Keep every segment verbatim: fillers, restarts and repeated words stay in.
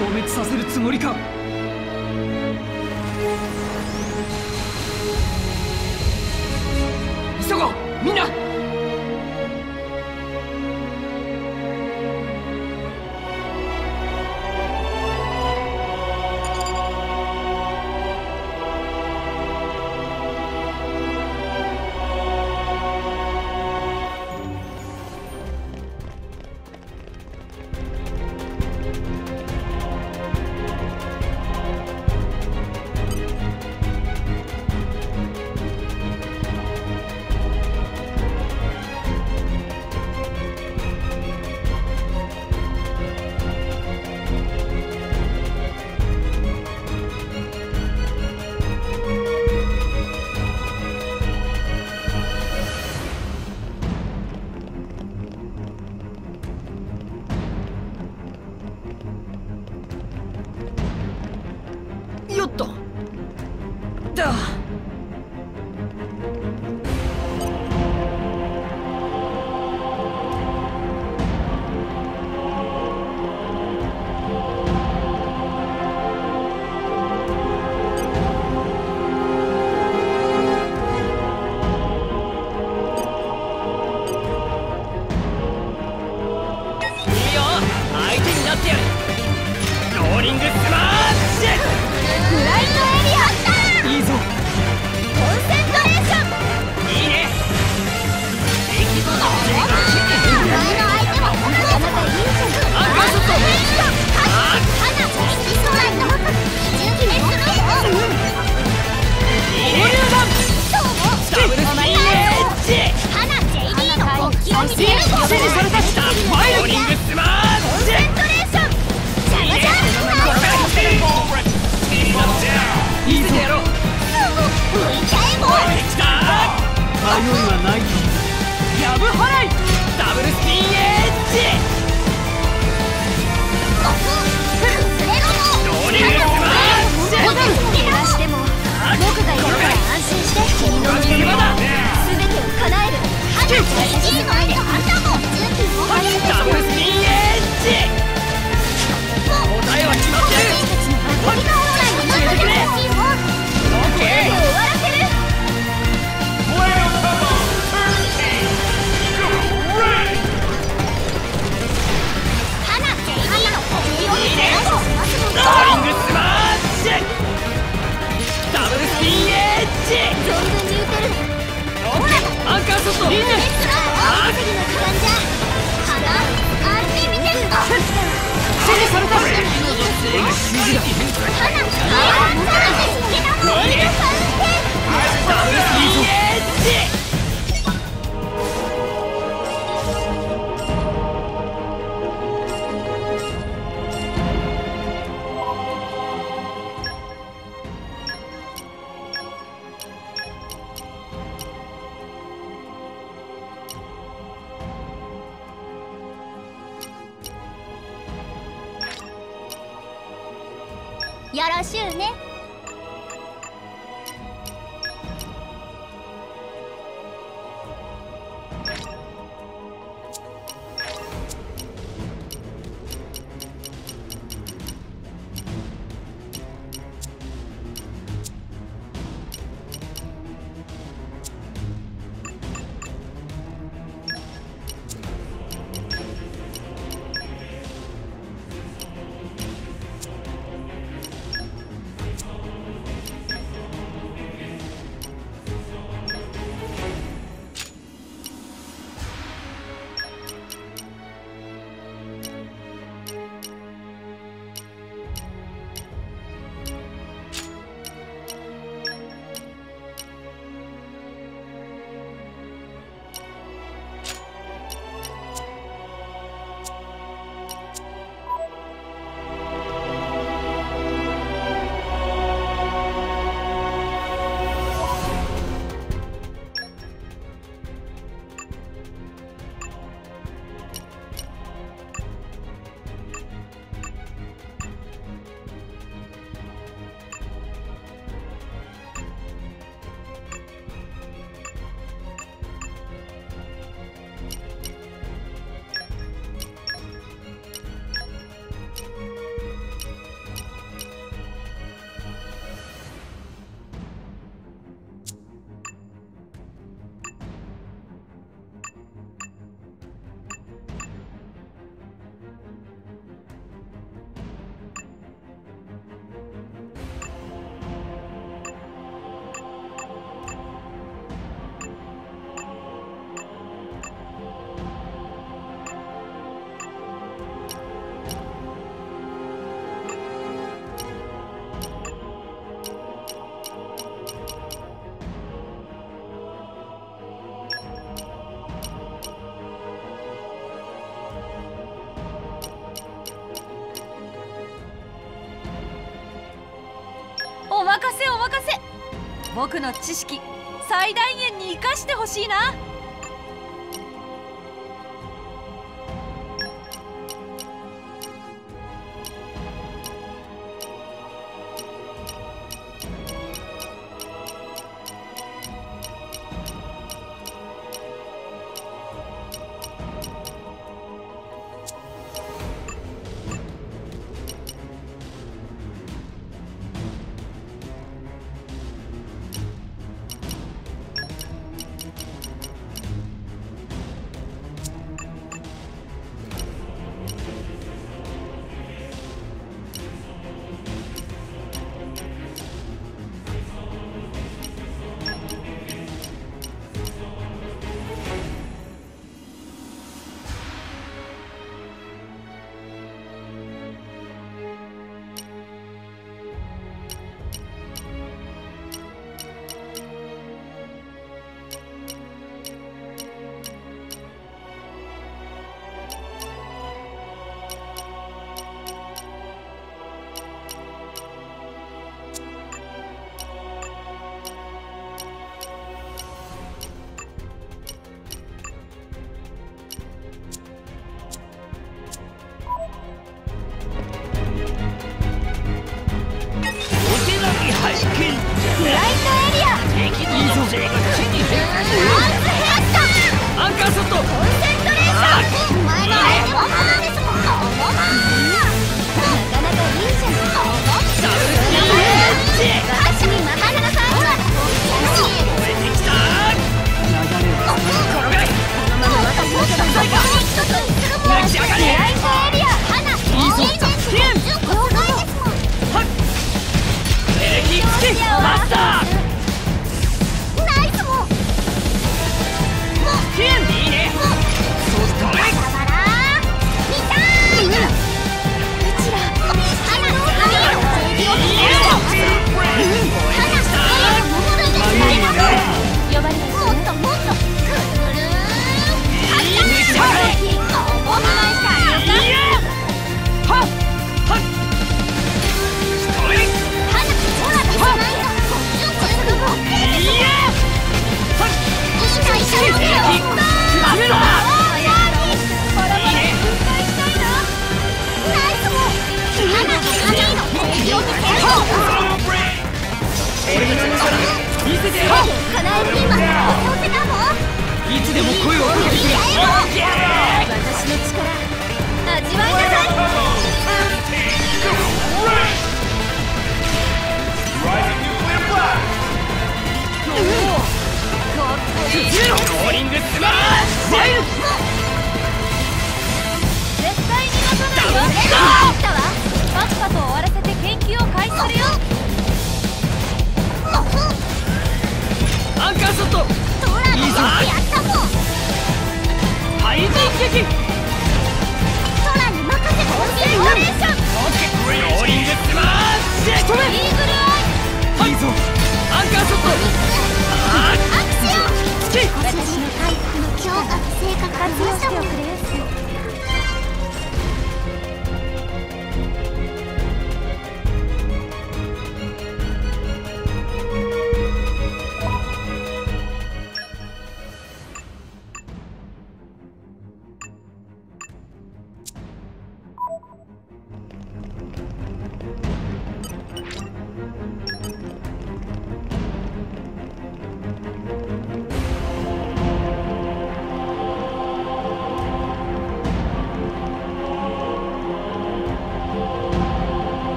消滅させるつもりか。急ごうみんな。よっとだ。いいよ、相手になってやる。ローリングスマッシュ。 フライトエリアあった。 いいぞ。 コンセントレーション。 いいね。敵とのお前の相手は本当にあなたいいじゃん。 アンカーショット。 花好きそうだよ。準備するよ。 ボリューダム。ダブルスピンエッジ。 花 ジェイディー の国旗を見せる。 指示された。ローリングスマッコンシュ。 セントレーション。ジャガジャいいぞやろう。 浮いちゃえもう。 きた。迷いはないと。やぶ払い。ダブルスピンエッジ。 崩れろもう。 ローリングスマッシュ。 怪我しても僕がいるから安心して。君の望みは全てを叶える。花 ジェイディー の前であんたも準備を終える。 ダブルスピンエッジ。答えは決まってる。 僕たちの誇りが本来の中で大きいもん。 オッケー。 終わらせる。花 ジェイディー の国旗を見せろ。 ローリングスマッシュ。ダブルスピンエッジ。 存分に打てる。 オッケー。アンカーショット。いいね。 大稼ぎの時間じゃ。花あっち見てるぞ。 指示された。指示だ。 花あんたらで好きなもん。 ダブルスピンエッジ。 よろしゅうね。 僕の知識最大限に生かしてほしいな。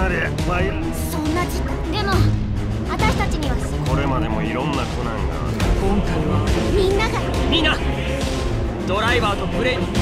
なりゃまいそんな時間でも私たちにはこれまでもいろんな苦難が今回はみんながみんなドライバーとブレイン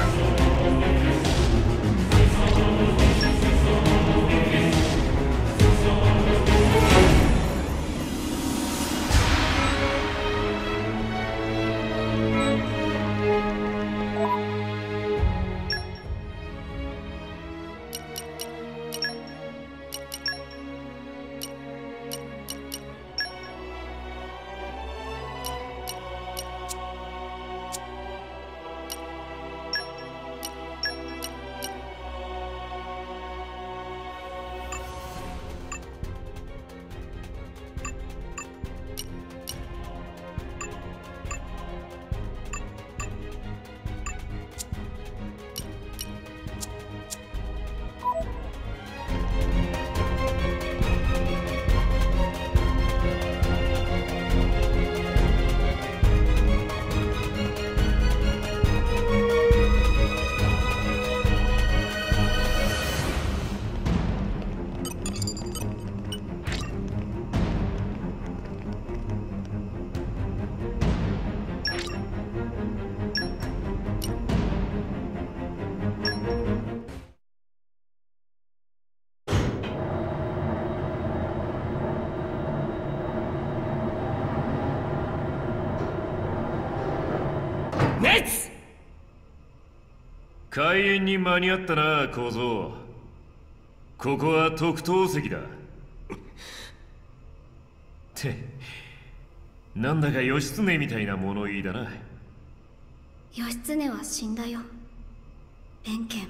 開演に間に合ったな小僧。ここは特等席だってなんだか義経みたいな物言いだな。 義経は死んだよ。弁慶も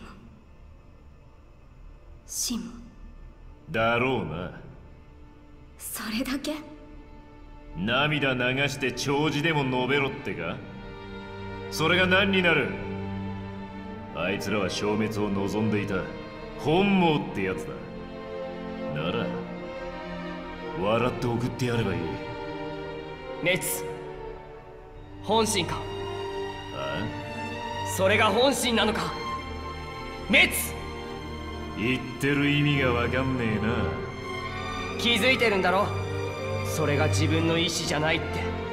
秦も。 だろうな。 それだけ？ 涙流して弔辞でも述べろってか。それが何になる。あいつらは消滅を望んでいた本望ってやつだ。なら笑って送ってやればいい。 滅本心か。 ああそれが本心なのか。滅言ってる意味がわかんねえな。 気づいてるんだろ。それが自分の意志じゃないって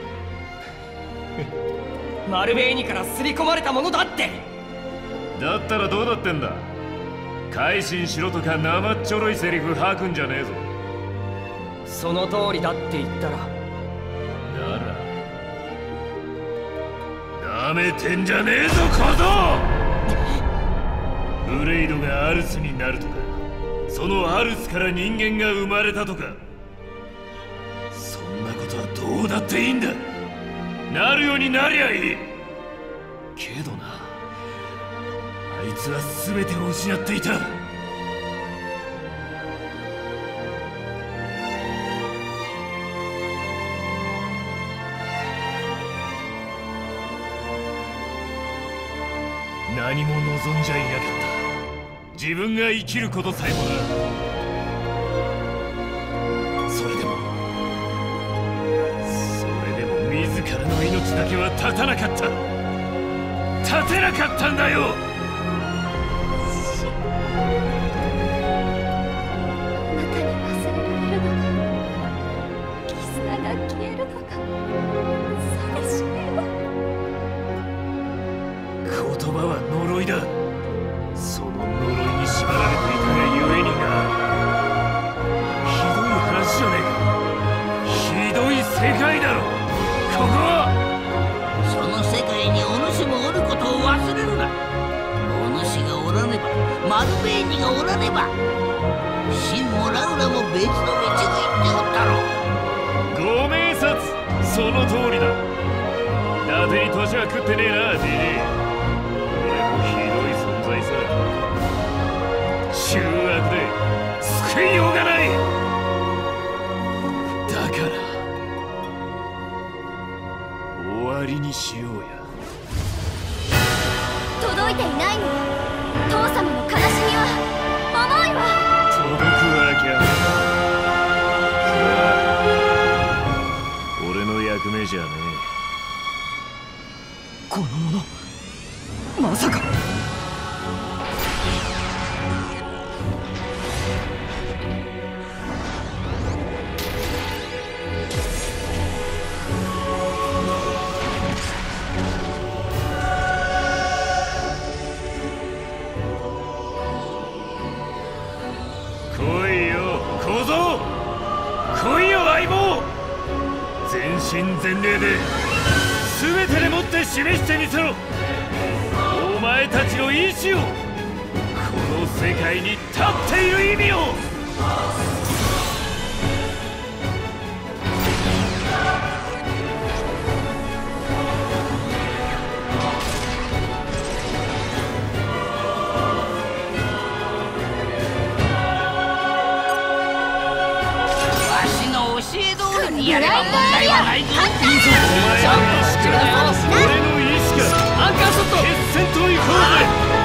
マルベーニから刷り込まれたものだって。 だったらどうだってんだ。改心しろとか生っちょろいセリフ吐くんじゃねえぞ。 その通りだって言ったら。 ならなめてんじゃねえぞ小僧。ブレイドがアルスになるとか、そのアルスから人間が生まれたとか、そんなことはどうだっていいんだ。なるようになりゃいいけどな。あいつは全てを失っていた。何も望んじゃいなかった。自分が生きることさえもな。それでもそれでも自らの命だけは絶たなかった。立てなかったんだよ。 マルベーニがおらねば秦もラウラも別の道を行っておったろう。 ご明察。その通りだ。伊達に年は食ってねえな、じじい。俺もひどい存在さ。醜悪で救いようがない。だから終わりにしようや。 届いていないの。父様の悲しみは、思いは届くわけある。俺の役目じゃねえ。この者まさか。 小僧来いよ相棒。全身全霊で全てでもって示してみせろ。お前たちの意志を、この世界に立っている意味を。 やれば問題はないぞ。 いいぞ。ちゃんと知ってるだよ。 俺の意志がアンカーショット。 決戦と行こうぜ。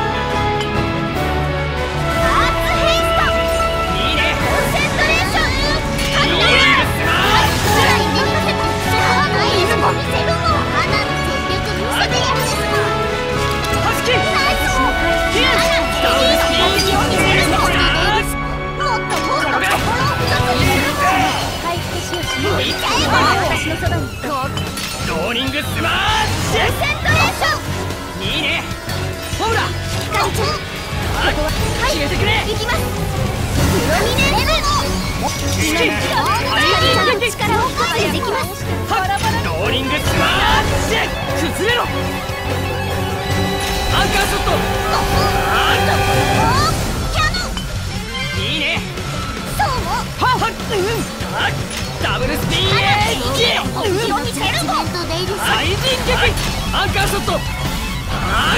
アーツヘイスト。 いいね。 コンセントレーション。勝ったいいですな。 空に任せてさあナイスも見せるもん。花の戦略見せてやるですもん。 はじき。 ナイスもヒュー。ダブルスピン。 もっともっと心を強く見せるもん。 いい私のそばにローリングスマッシュ。 セントレーション。 いいね。ホムラ。 光ちゃん、ここは消えてくれ。 行きます。プロミネレベル。 好き。 光ちゃんの力を発揮できます。 ローリングスマッシュ。崩れろ。アンカーショット。 キャノン。 いいね。 そうも。 はっはっ。ダブルスピンエッジ。 後ろにテルモ。 最人撃。アンカーショット。はっ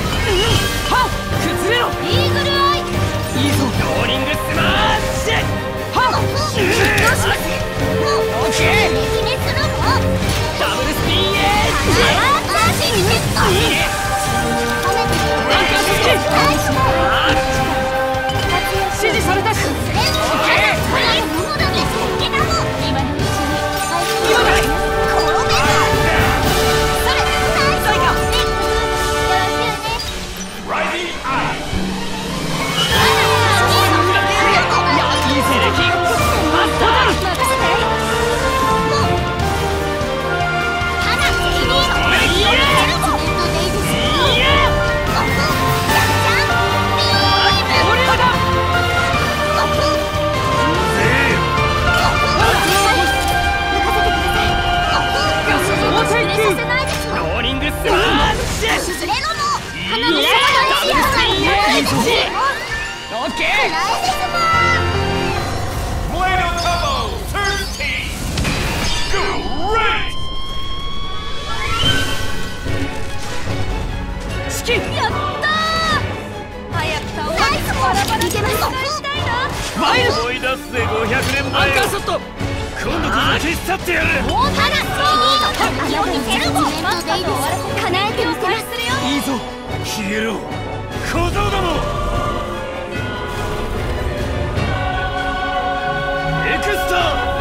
崩れろ。 イーグルアイ。 いいぞ。ローリングスマッシュ。はっどうします。もうオッケー。 決めするも。 ダブルスピンエッジ。 アーツシンセット。 いいね。 アンカーショット。ナイスも。 指示されたし。 オッケー。早いものだね。けだもん。今のうちに。 今だ。 転べろ。それ。ナイス。よろしゅうね。 思い出すぜごひゃくねんまえ。今度こそ消し去ってやる。 叶えてみせます。 いいぞ。 消えろ小僧ども。エクスター。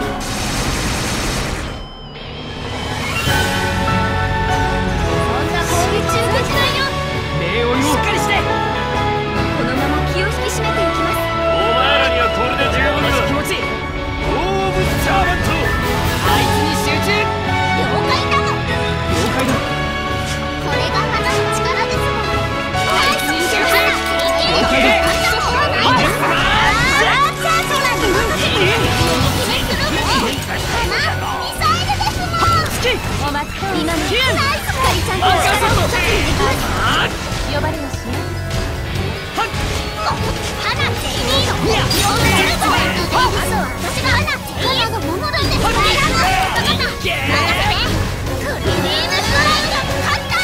そんな攻撃中撃ないよ。 礼をしっかりして。 このまま気を引き締めていきます。 お前らにはこれで十分だ。 気持ちいい。 オーブサーバント。 あいつに集中。 了解だもん。 了解だ。 これが花の力ですもん。 あいつに集中。 オッケー。あったもんないです。ああ、チャージが出ます。決めするもん。花、ミサイルですもん。 好き。 お待ち。今のナイスカリちゃんとアンカーショット。あ呼ばれやしね。 はっ。 花っていいの。呼んでるぞ。私が花っていいの。物だね。これがの。任せて。クリームスライド勝った。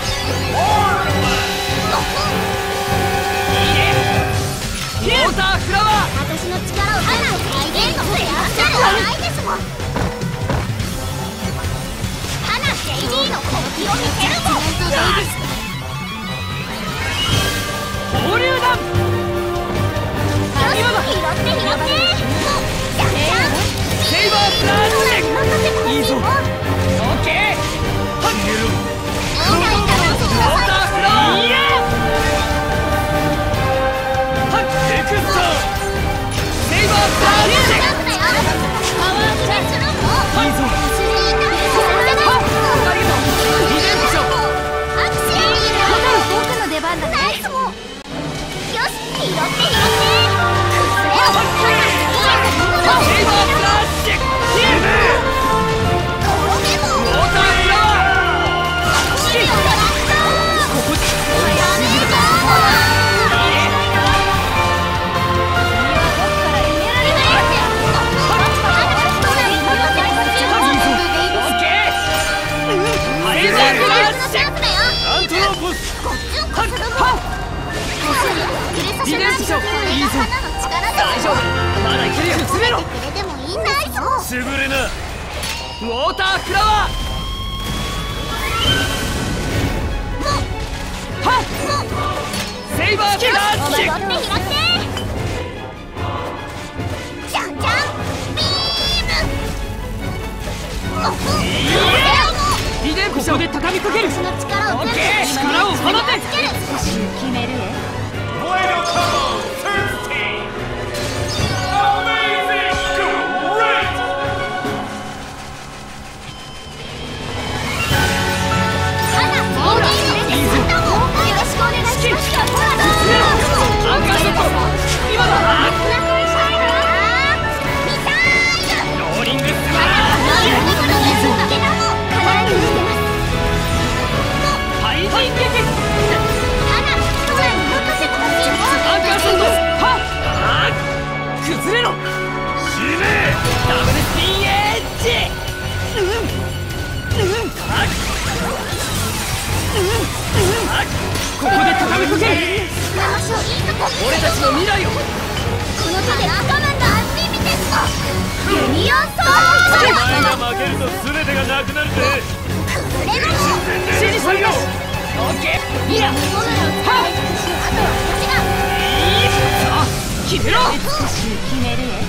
ウォーターフラワー。 私の力を花っていいの。やったらないですもん。花っていいの。この気を見せるもん。 放流弾。 拾って拾ってもうじゃんじゃんセイバープラージェ。いいぞ。オッケー。はっ。 消えろ。 ウォーターフラワー。いや。はっ。エクスター。セイバープラージェ。いいぞ。 僕の出番だね。よし優れな。 ウォーターフラワー。はっセイバークラッシュ。 開け開けじゃんじゃんビーム。 リデンプションで畳みかける。 私の力を全部力を放て。 少し決めるえ。 ここで畳みかける。俺たちの未来をこの手で掴むんだ。アンリミテッドユニオンソード。 お前が負けると全てがなくなるぜ。 崩れろ。 指示されよ。オッケー。いや。はっ。 あとは私が。 さあ決めろ。 少し決めるえ。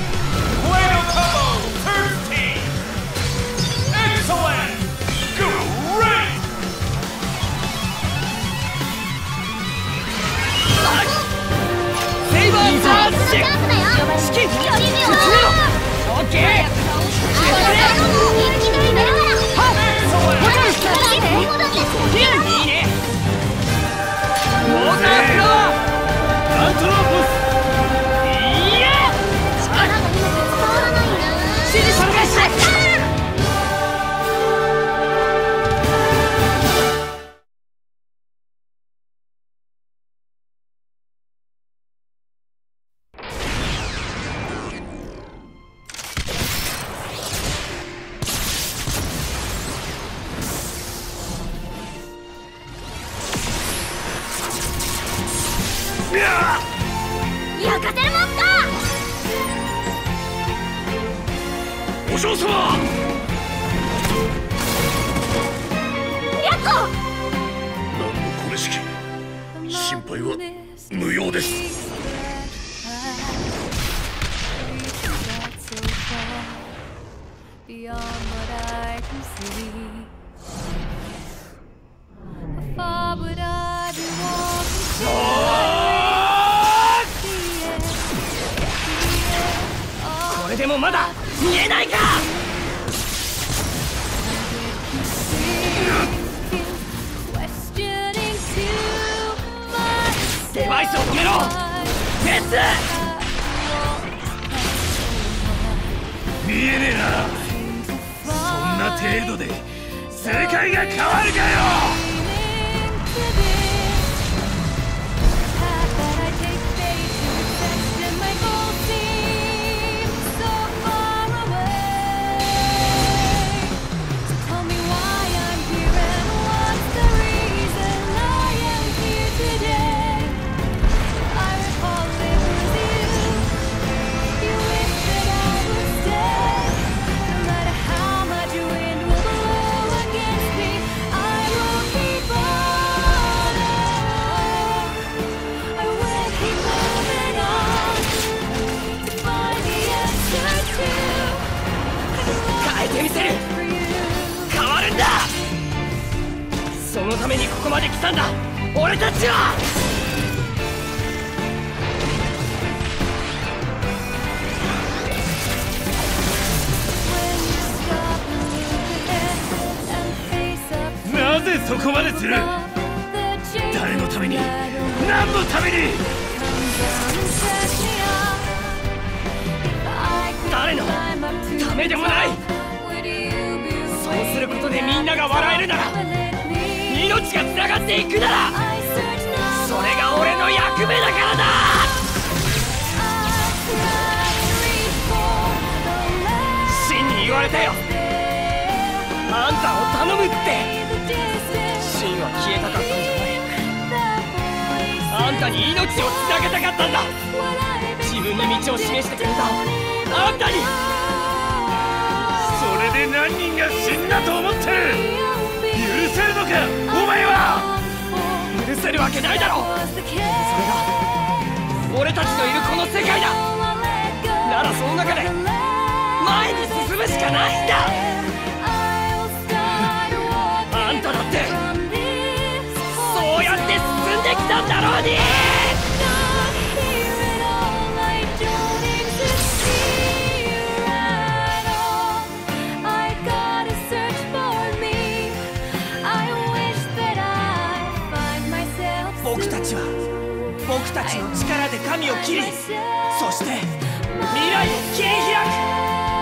セイバーサーチチャンスだよ。 スキップより目を。 オッケー。 一気に決めるから。 はっ。もちろん。 いいね。ウォーターフラワー。アントロポス。いや。 力が今伝わらないんだ。 指示されました。 焼かせるもんか。 お嬢様。 やっこ。 なんのこれしき。心配は無用です。 これでもまだ見えないか。デバイスを止めろ。ベス見えねえな。そんな程度で世界が変わるかよ。 そのためにここまで来たんだ俺たちは。 なぜそこまでする。誰のために何のために。 誰っていくならそれが俺の役目だからだ。シンに言われたよ、あんたを頼むって。シンは消えたかったんじゃない、あんたに命をつなげたかったんだ。自分に道を示してくれたあんたに。 それで何人が死んだと思ってる。許せるのかお前は。 許せるわけないだろ。それが俺たちのいるこの世界だ。ならその中で前に進むしかないんだ。あんただってそうやって進んできたんだろうに。僕たちは僕たちの力で神を切り、そして未来を切り開く。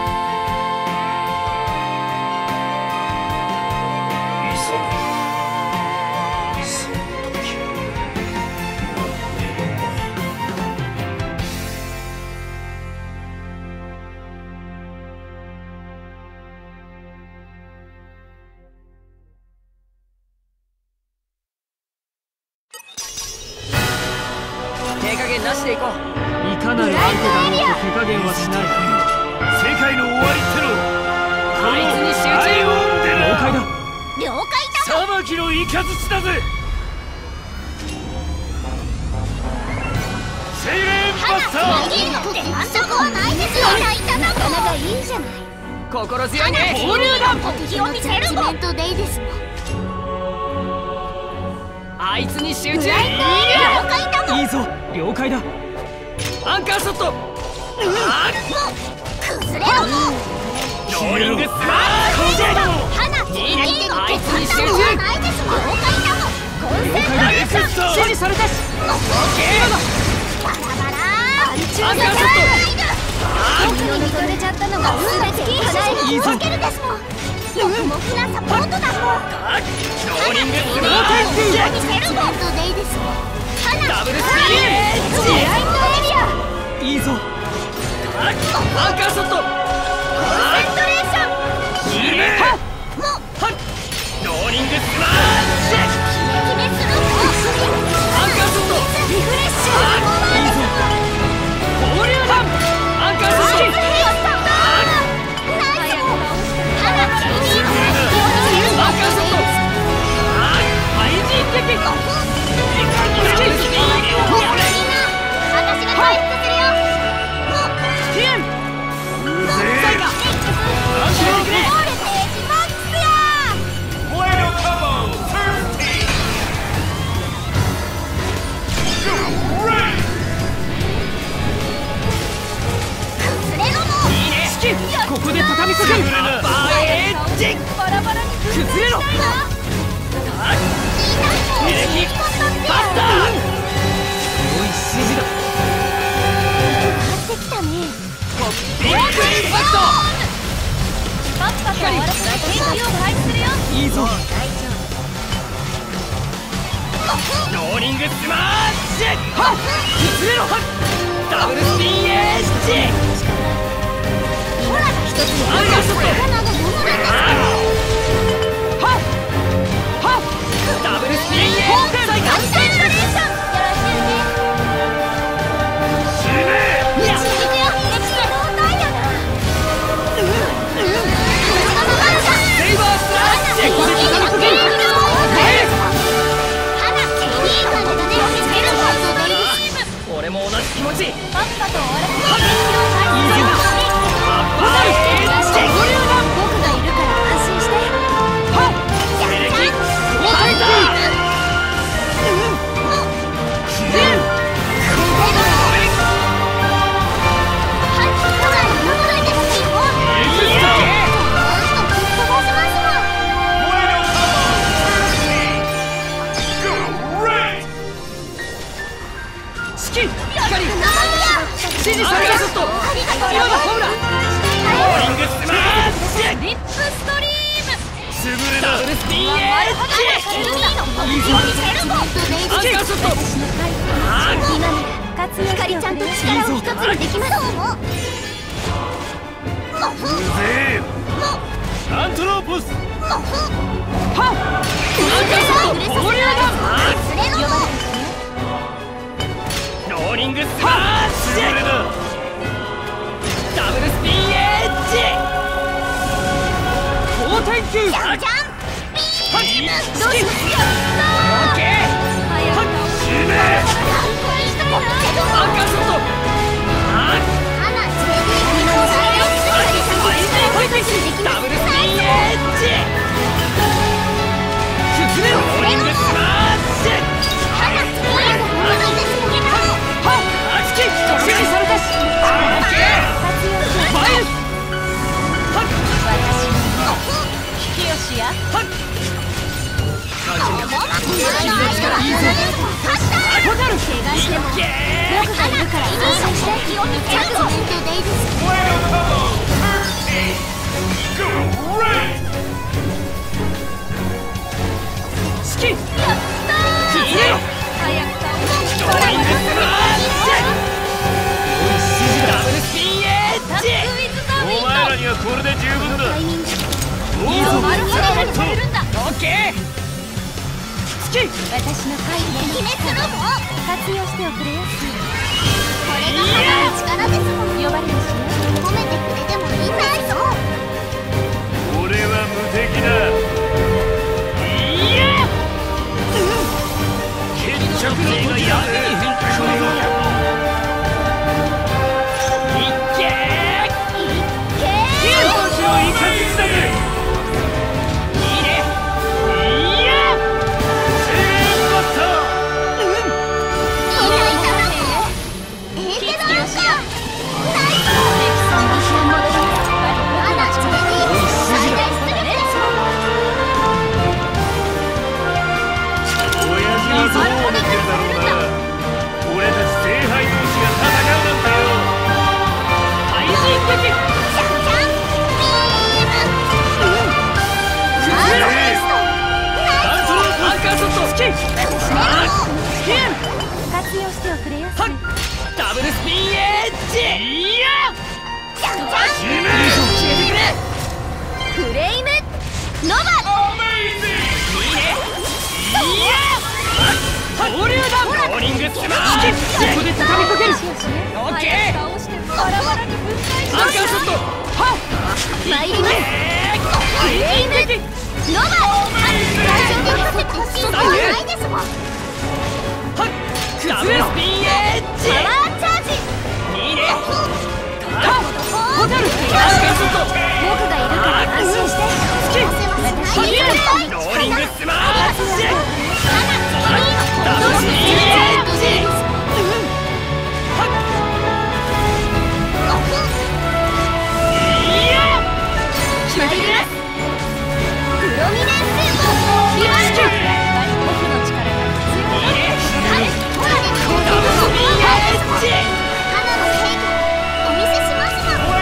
手加減なしでいこう。 いかなる相手だろうと手加減はしない。 世界の終わりってのあいつに集中。 アイオンでな。 了解だ。 了解だ。 裁きのイカズチだぜ。セイレンバスター。 いいのって反則はないですよ。なかなかいいじゃない。 心強いね。 放流弾を敵を見せるもん。 あいつに集中。 了解だもん。 いいぞ。了解だ。 アンカーショット。 崩れろもん。 ローリングスマッシュ。 花いいね。あいつに集中。了解だもん。混戦エクスター。 指示されたし。 バラバラ。 アンカーショット。 僕に見とれちゃったのが全て叶えにかけるですもん。モフモフなサポートだもん。 ローリングスマッシュ。ダブルスピード。 いいぞ。 アンカーショット。いいね。ローリングスマッシュ。アンカーショット。 リフレッシュ。 いいぞ。放流弾。アンカーショット。 ナイス。花アンカーショット。ハイジー的。 みんな、私が回復するよ。 ティエン。 もう最後。ゴールページマックスや。崩れろもん。 いいね。チキン。 ここで畳みかける。 バーエッジ。 バラバラに崩れろ。エレキバスター。 良い指示だ。 買ってきたね。 ビッグインパクト。 パッパと終わらせて元気を回復するよ。 いいぞ。 ローリングスマッシュ。はっ崩れろ。ダブルスピンエッジ。 ほら一つのアンカーショット。 花がものなんですから。 はっはっダブルスピンエッジ。 コンセントレーション。よろしくね。 死ね。 いや、続くよ。エクストロータイヤだ。 セイバースラッシュ。 ここで叩くけ。花いい感じだね。 俺も同じ気持ち。 パッパと終わらせて元気を回復するよ。 バーエッジ。 僕がいるから安心して。 はっエレキファイター。チキン光指示されたショット。今だホームラン。ローリングスマッシュ。 リップストリーム。 ス潰れだ。 ダブルスピンエッジ。 いいのアンカーショット。今ならひかりちゃんと力を一つにできます。 うぜえよ。アントローポス。 アンカーショット。ボリューム。ローリングスマッシュ。 潰れだ。 ダブルスピンエッジ。高天球。 じゃんじゃんビーム。どうしますよ。 オッケー。 死ね。 アンカーショット。 アナジェディ今の最大スピードでダブルスピンエッジ。進めろ。ローリングスマッシュ。 アナスピード戻ってすげたの。 はっ熱き特殊されたし。オッケー。ファイル。はっ引きよしやはっ君の力いいぞ。 ホタル。 怪我してもイエーイ。 僕がいるから安心して。ジャックメントデイビス。 スキン。進めろ。 早く倒してローリングスマッシュ。ダブルスピンエッジ。 ウィズザウィンドお前らにはこれで十分だ。 タイミングいいぞ。 マルファレルされるんだ。 オッケー。スキン。 私の回避決めするぞ。 活用しておくれよ。 これが花の力ですもん。 呼ばれるし褒めてくれてもいいんだぞ。 俺は無敵だ。 いや。 決着の時がやべえ。 いっけー。 命を生かすんだぜ。 いいね。いや。 セーフバッター。 いないただええけどなんかナイス。アナジェディ最大出力ですもん。 親父はどう思ってるだろうな。俺たち聖杯同士が戦うなんてよ。 配信的。 じゃんじゃんビーム。アンカーショット。 アントローアンカーショット。スキン。スキン。 活用しておくれよ。 はっダブルスピンエッジ。いや。 じゃんじゃん死ね。 決めてくれ。 フレイムノバ。 いいね。いや。ボリューダ。ローリングスマッシュ。ここで畳みかける。オッケー。 倒してバラバラに分解しアンカーショット。はっ参ります。フレイムノバ。会場でかせてほしいんではないですもん。 はっダブルスピンエッジ。 パワーチャージ。 いいね。はっホタル。アンカーショット。 僕がいるから安心して。 スキン。 スキンローリングスマッシュ。 アナダブルスピンエッジ。はっいや。決めてくれ。 プロミネンスリバイス。 僕の力が必要いいね。 はいトラでダブルスピンエッジ。 花の正義お見せしますもん。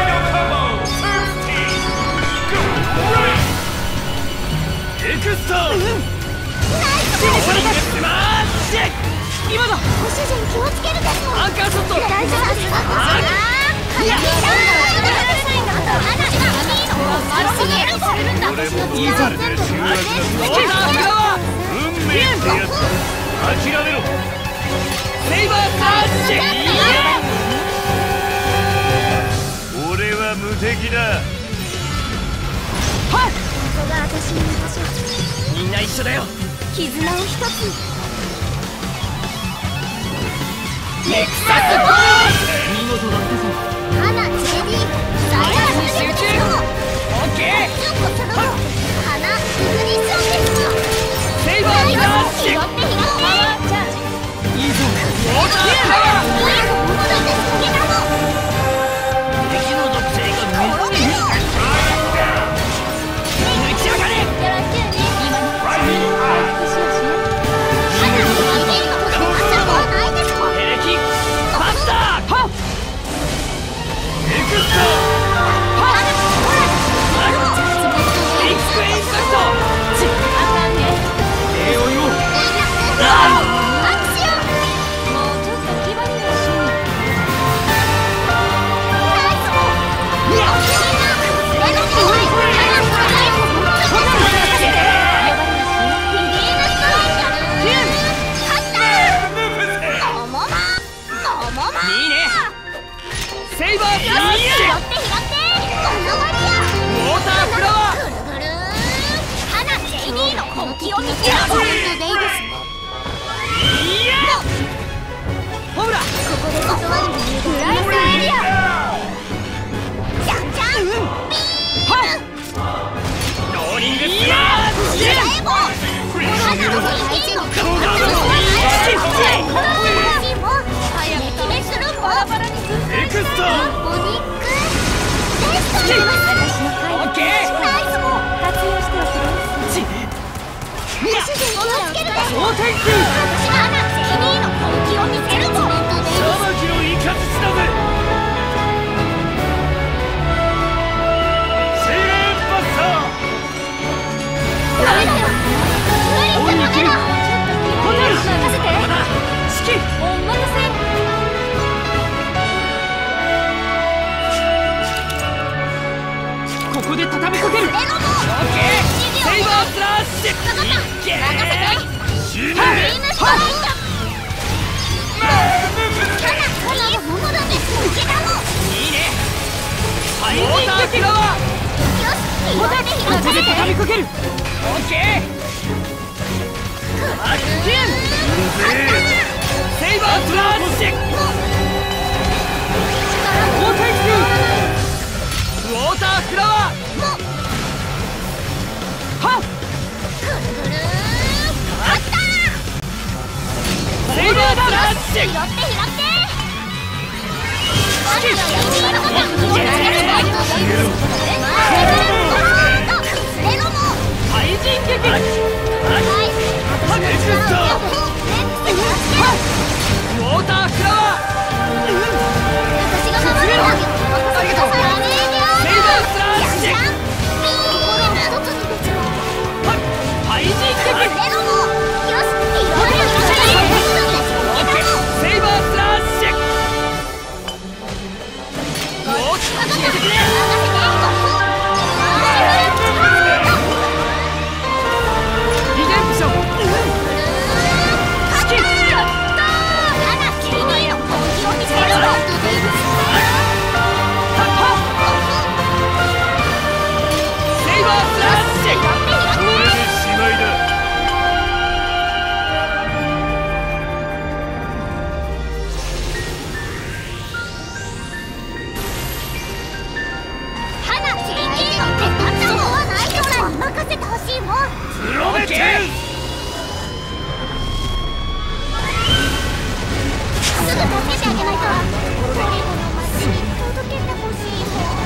エクスター。 ローリングスマッシュ。今だ。 ご主人気をつけるですもん。 アンカーショット。 大丈夫ですか。あーやめた俺もいいぞ。 ウォーターフラワー。 運命ってやつだ。諦めろ。 セイバーサーシェ。 俺は無敵だ。 はっここが私の居場所。 みんな一緒だよ。 絆を一つ。 ネクサスボール。 見事だったぞ。 花ジェディ最大の集中力。 オッケー。 ちょっとその後花イグニッションですよ。 セイバーサーシェ。 拾って拾ってパワーチャージ。 いいぞ。ウォーターフラワー。 いいぞ戻ってすげたの。 敵の属性が滅びろ。 打ち上がれ。 よろしゅうね。今のうちに復習しよう。 花のイメージのことで勝ったことはないですもん。 エレキバスター。 セイバースラッシュ。 拾って拾ってこの割やウォーターフラワー。 ぐるぐる花 ジェイディー の本気を見せるぞ。 いやほらここで断る理由フライスエリアじゃんじゃんビームローリングスマッシュ。 エボ花 ジェイディー の本気を見せるぞ。 エクスターモニックレストにいます。 オッケー。 ナイスも活用しておくれ。ご主人気をつけるで。 総天気。 私が花 ジェイディー の本気を見せるぞ。 裁きのイカズチだぜ。シーレーンバスター。 ダメだよ無理ってダメだ。 ホテル任せて。 指揮お任せ。 ここで畳みかける。 レノもオッケー。セイバースラッシュ。 分かった任せて。 死ね。 ビームストライク。花花が桃だね。受けだもん。 いいね。ウォーターフラワー。 よし拾って拾ここでって畳みかける。 オッケー。アッキン。セイバースラッシュ。 交代中。 ウォーターフラワー。 はっ。 ぐるぐるあったセイバースラッシュ。 拾って拾って花 ジェイディー の本気を見せるぞ。崩れろも対人撃。 ナイスエクスター。ウォーターフラワー。 私が守るんだ。 ありがとう。セイバースラッシュ。 心が一つに出ちゃう。 対人撃。 レノもよし拾って拾ってセイバースラッシュ。おっ消えてくれ。リデンプション。 花 ジェイディー の本気を見せるぞ。 セイバースラッシュ。 これでしまいだ。 花 ジェイディー の手形もナイトラに任せてほしいもん。 プロメテウス。 すぐ助けてあげないと。最後の街に届けてほしいもん。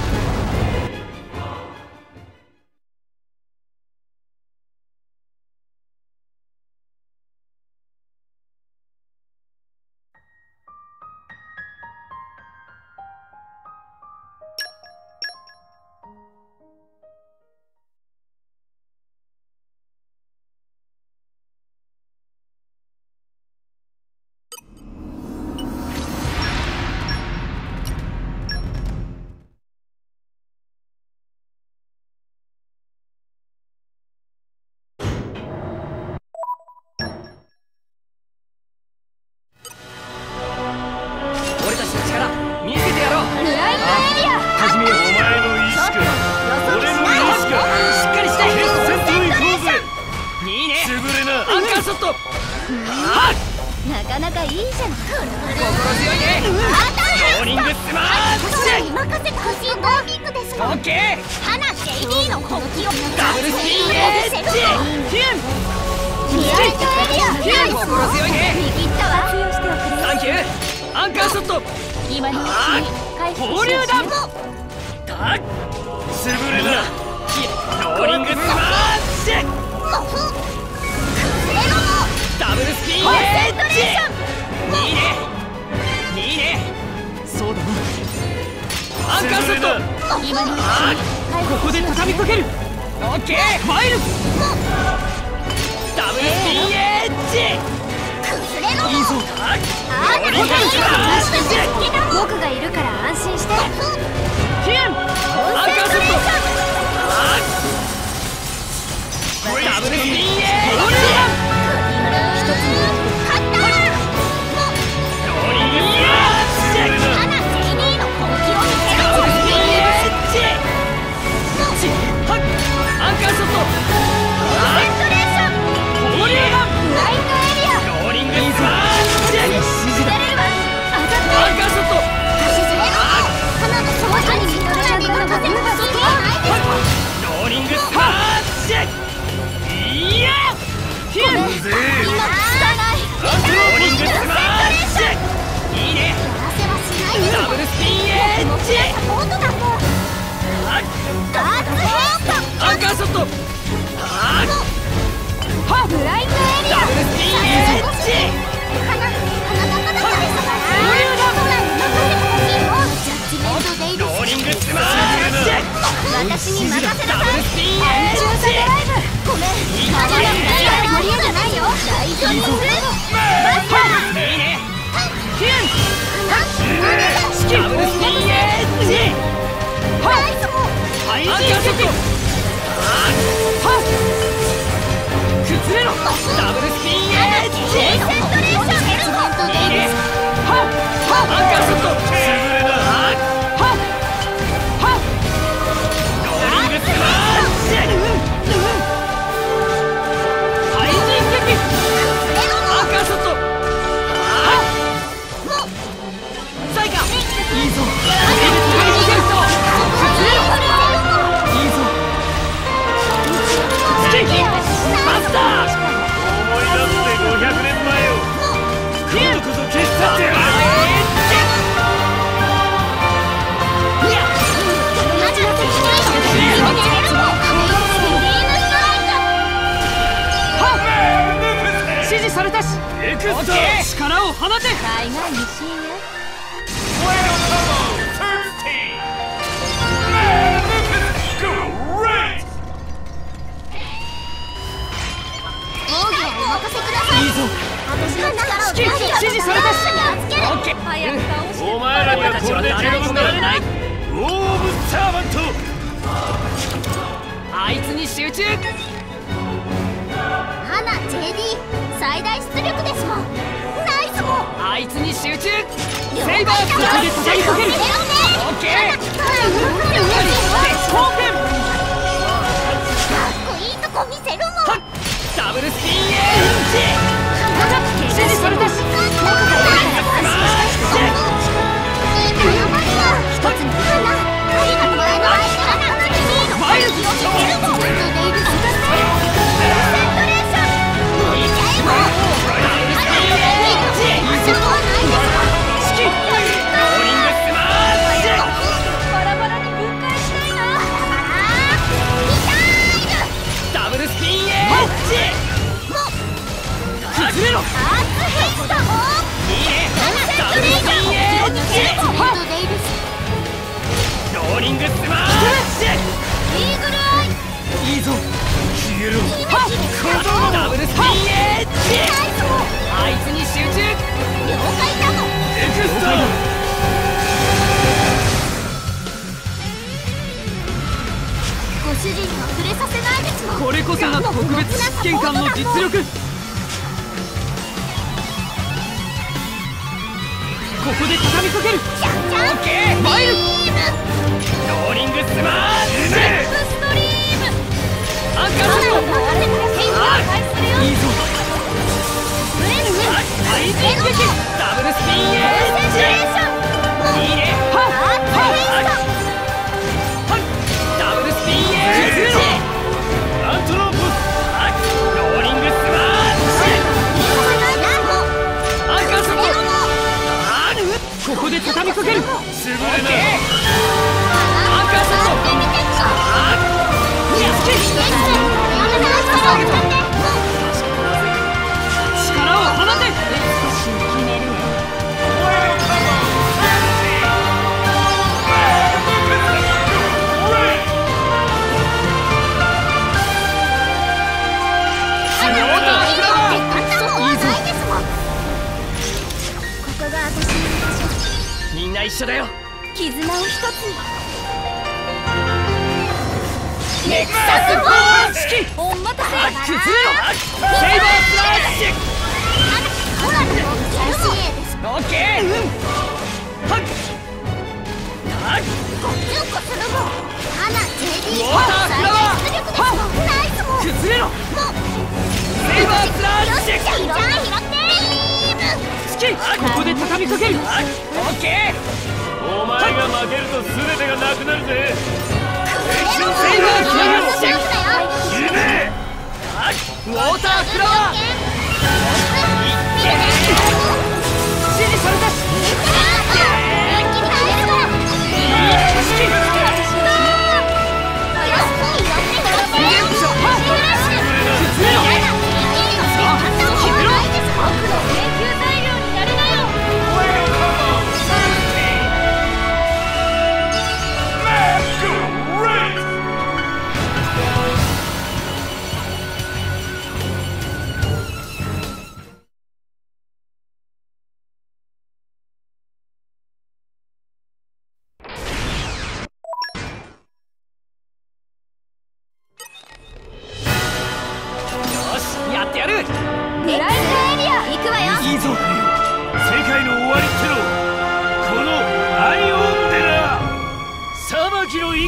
俺たちの力見せてやろう。 フライングエリア始めよう。 お前の意志か俺の意志か。 しっかりして。 決戦といこうぜ。 いいね。 潰れな。 アンカーショット。あっなかなかいいじゃない。 心強いね。ローリングスマッシに任せてほしいタイミングですュ。オッケー。 花 ジェイディー の本気をダブルスピンエッジ。キュン。 フライングエリアキュン。心強いね。 握ったわ。 活用しておくれ。 サンキュー。アンカーショット。 今のうちあに回復放流だ。 しよう。 タッ。 潰れな。 ローリングスマッシュ。 もふ崩れろもダブルスピンコンセエッントレーション。 ジ。いいね。いいね。 そうだな。 アンカーショット。 今のうちあに回復ここで畳みかける。 オッケー。 ファイル。 ダブルスピンエッジ。 崩れろもいいぞ。 あーローリングスマッシュ。 僕がいるから安心して。 キュン。アンカーショット。あダブルスピンエッジ。 一つに勝ったわ。 ローリングスマッシュ。 花 ジェイディー の本気をッジサポートだもん。ガーツヘッドアンカーショットハブライトエリアダブルスピンエッジ花花玉だから余裕だ空に任せてほしいよ。ジャッジメントデイビスローリングスマッシュ私に任せなダブさい。 ルスピンエッジごめん、まだまだ無理じゃないよ。大丈夫です。バスターいいねキュン花ダブルスピンエッジナイスもアンカーショット崩れろダブルスピンエッジセントレーションジャッジメントデイビスアンカーショット潰れだローリングスマッシュ対人撃アンカーショットサイカいいぞステーキマスター思い出してごひゃくねんまえを今度こそ消し去ってやる指示されたしエクスト力を放て大概にしよ奥義をお任せください。 いいぞ私の力を指示されたし預ける。 オッケー早く倒してお前らにはこれで十分だ。ウォームサーバントあいつに集中花 ジェーディー 最大出力ですもん。ナイスもん。 あいつに集中セイバースラッシュセイバースラッシュオッケー。かっこいいとこ見せるもん。 ダブルスピンエッジ指示されたし一つに花ありがとうございます。花次にのマイルを見せるもん。デイビスセントレーションいけもん。花足もないです式ローリングスマッシュバラバラに分解したいな。 ダブルスピンエッジ崩れろアーツヘイストもいいねダブルスピンエッジデイビスローリングスマッシュイーグルアイいいぞ消えろダブルスピンエッジナイスもあいつに集中了解だもん。 エクストご主人には触れさせないですもん。 これこそが特別試験官の実力ここで畳みかけるじゃんじゃんオッケーマイルローリングスマッシュストリームアンカーショット任せてほしいわ。 いいぞブレス対人撃ダブルスピンエッセントレーションジいいねアーツヘイスダブルスピンエッジアントロープローリングスマッシュアンカーショットここで畳みかける潰れなアンカーショット力を放てみんな一緒だよ絆を一つにネクサスボーン式お待たせ崩れろセイバースラッシュオッケーはっはっ崩れろセイバースラッシュ式ここで畳みかけるオッケーお前が負けると全てがなくなるぜセイバースラッシュ死ねウォーターフラワー指示されたしダ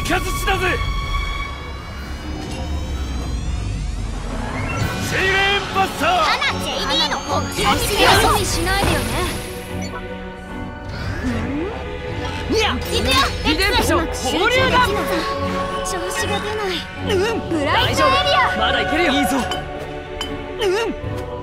かずしだぜ。セイレーンバスター。 花 ジェイディー の本気を見せよよそ見しないでよね。 いや行くよ。 リデンプション放流だ。 調子が出ない。 うんブライトエリア。 まだいけるよ。いいぞ。うん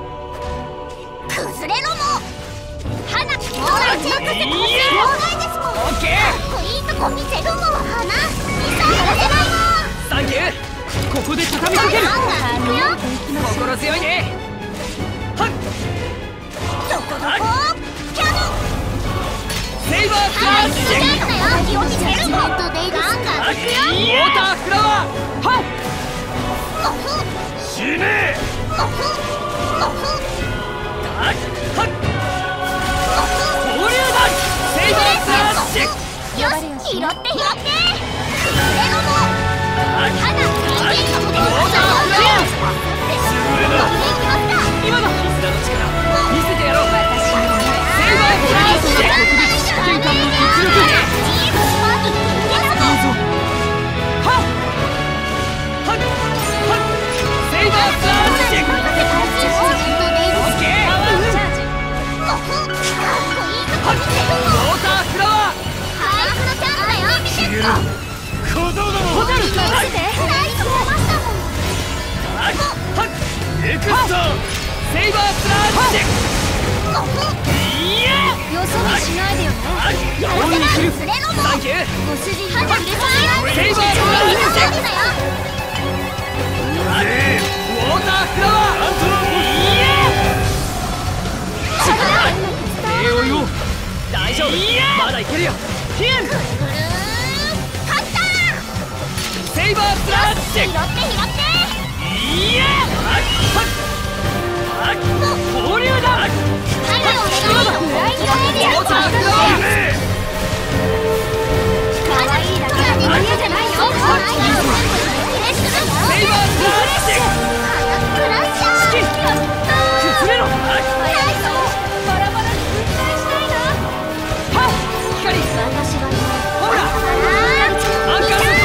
崩れろも花もう任せてください。 いい妨害ですもん。 オッケー。 かっこいいとこ見せるもん花ミサイル出ないもん。 サンキュー。ここで畳みかける。 ガンガン行くよ。 心強いね。はっどこどこキャノン。 セイバークラはいッシチャンスだよ。気を見せるもん。ガンガン行くよ。 ュ。ウォーターフラワー。はっモフ死ねモフモフはっはっモフ。 放流だ。セイバークラッシュ。 よし拾って拾って崩れろも花 ジェイディー の腕を使うよ。 今だ。絆の力見せてやろう。セイバークラッシュ。危険感の実力。いいぞ。はっはっはっセイバークラッシュ。オッケー。パワーチャージ。ウォーターフラワー。 小僧ども。 ホタル。 ナイスはっエクスター。 セイバークラッシュ。いやよそ見しないでよね。 やらせないスレロモサンキュー。 ご主人花うるさいセイバークラッシュ。 だよえウォーターフラワー。 アントロンいや礼を言おう。大丈夫。まだいけるよ。ヒュンぐるぐる勝ったセイバークラッシュ。 拾って拾っていやはっはっはっ放流だ。 花お願いよウォーターフラワー。 かわいいだけが人間じゃないよ。かわいいよ。 セイバークラッシュ。 クラッシャー。 スキン崩れろ。はバラバラに分解したいな。 っ光。 私がね。 ほらアンカーセット。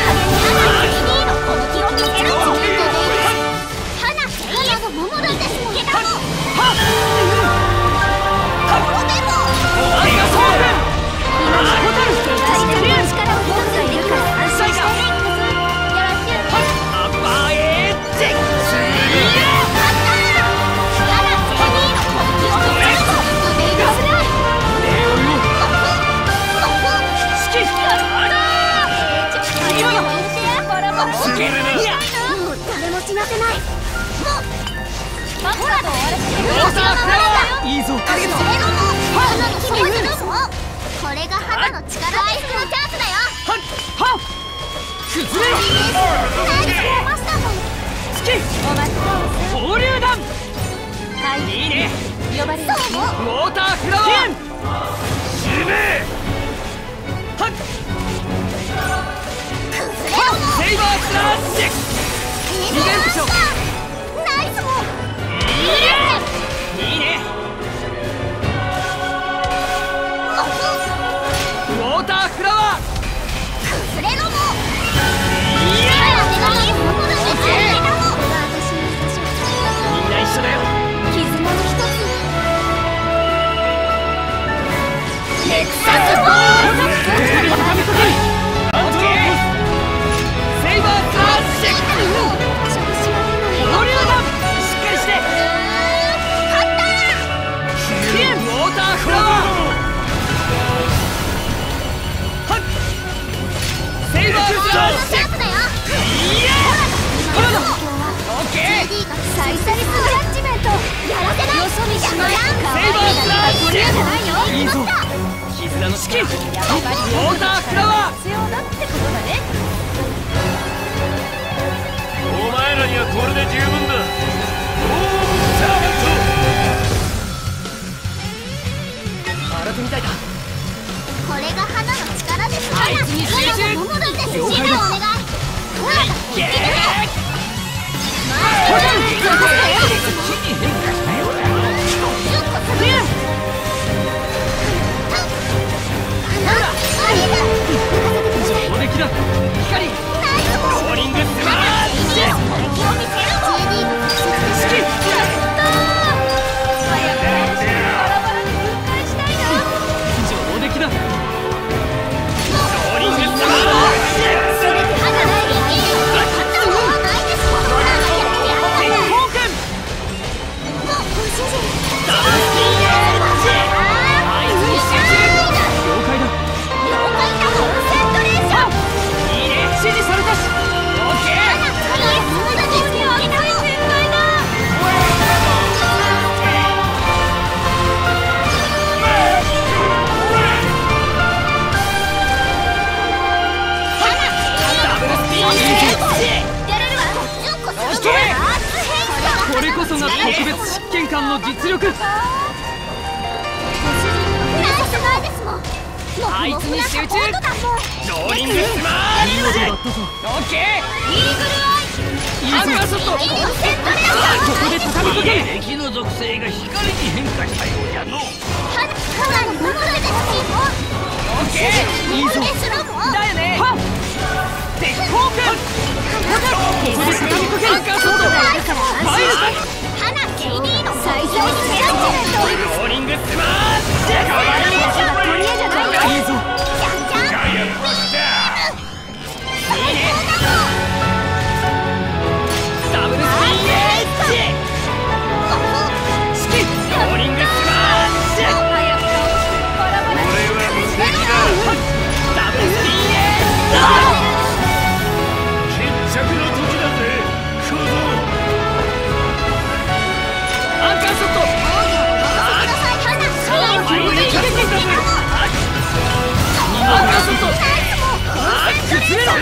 いいぞ。 これが花の力回復のチャンスだよ。 はっはっ崩れろ。 ナイスマスターもスキン放流弾。いいね。 呼ばれる。 そうもウォーターフラワー。 死ねはっ崩れろもセイバークラッシュ。リデンプション。 ナイスもいいね。 モフウォーターフラワー。 崩れろもいや花手がいいものだね。 オッケー。 私の場所みんな一緒だよ。 絆の一つテクサスボール。畳みかける。オッケー。セイバークラッシュ。 調子が出ない放流弾。しっかりして。 勝ったウォーターフラワー。はっセイバークラッシュ。 チャンスだよ。 いや今のオッケー。 ジェイディー が再サリスジャッジメントやらせない。よそ見しない。 セイバークラッシュ。 じゃないよ。 いいぞ。絆の式。ウォーターフラワー。 必要だってことだね。 お前らにはこれで十分だ。オーブサーバン新手みたいだ。 これが花の力です。 あいつに集中。 花の桃なんです。 了解だシルお願い。ほらイエーイ。 ほら上出来だ。 そが特別執権官の実力。あいつに集中。ローリングスマッシュ。オッケー。イーグルアイ。アンカーショット。ここで畳みかける。 敵の属性が光に変化したようじゃの。 オッケー。いいぞ。だよね。鉄鋼剣。ここで畳みかける。アンカーショット。ファイル。ローリングスマッシュ。いいぞ。ダブルスピンエッジ。スキッローリングスマッシュ。ダブルスピンエッジ。決着の時だぜ小僧。アンカーショット。アンカーショット。崩れろ。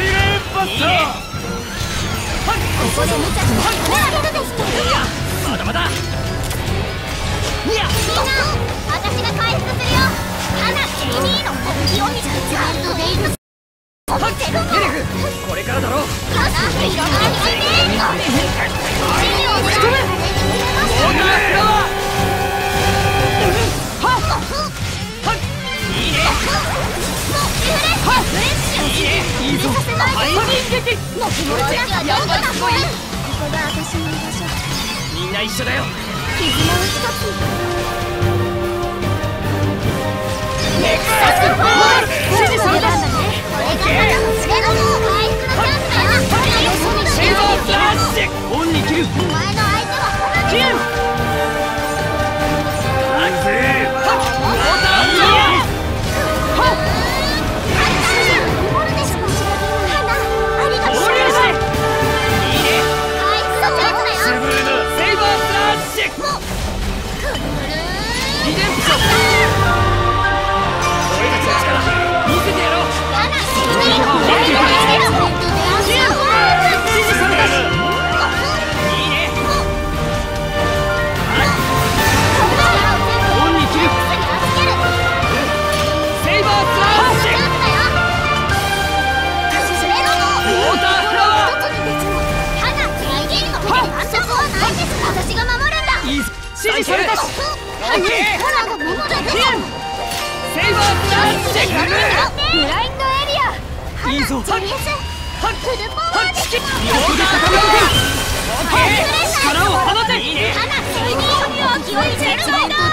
まだまだ。いや、 私が回復するよ。花ケイミーの本気を見せてちゃんとデイブ。 これからだろう。いいぞ。ハイパー撃。やっぱりすごい。 ここが私の居場所。 みんな一緒だよ。 絆を一つ。 ネクサスフォール。指示されたんだね。 これがただのスレドの回復のチャンスだよ。 シェーバーフラッシュ。オンに切る。 お前の相手はキル。あっぜ。はっ。オーダーフラッシュ。リデンプション。俺たちの力見せてやろう。指示されたし。いいね。オンに切る。セイバースラッシュ。ウォーターフラワー。 私が守るんだ。 いいぞ。指示されたし。オッケー。セイバースラッシュ。 ブラインドエリア。 いいぞ。 とりあえずフルパワーでオッケー。力を放て。いいね。 花ケイミーには気を入れるんだ。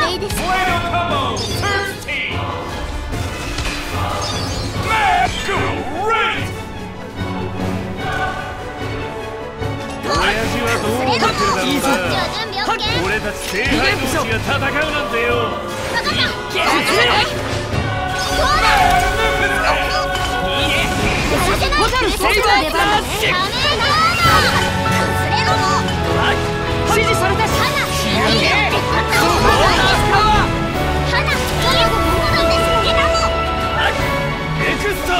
親父はどう思ってるだろうな。俺たち聖杯同士が戦うなんてよ。 指示されたし。 エクスト。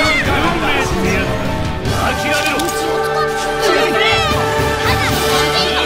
「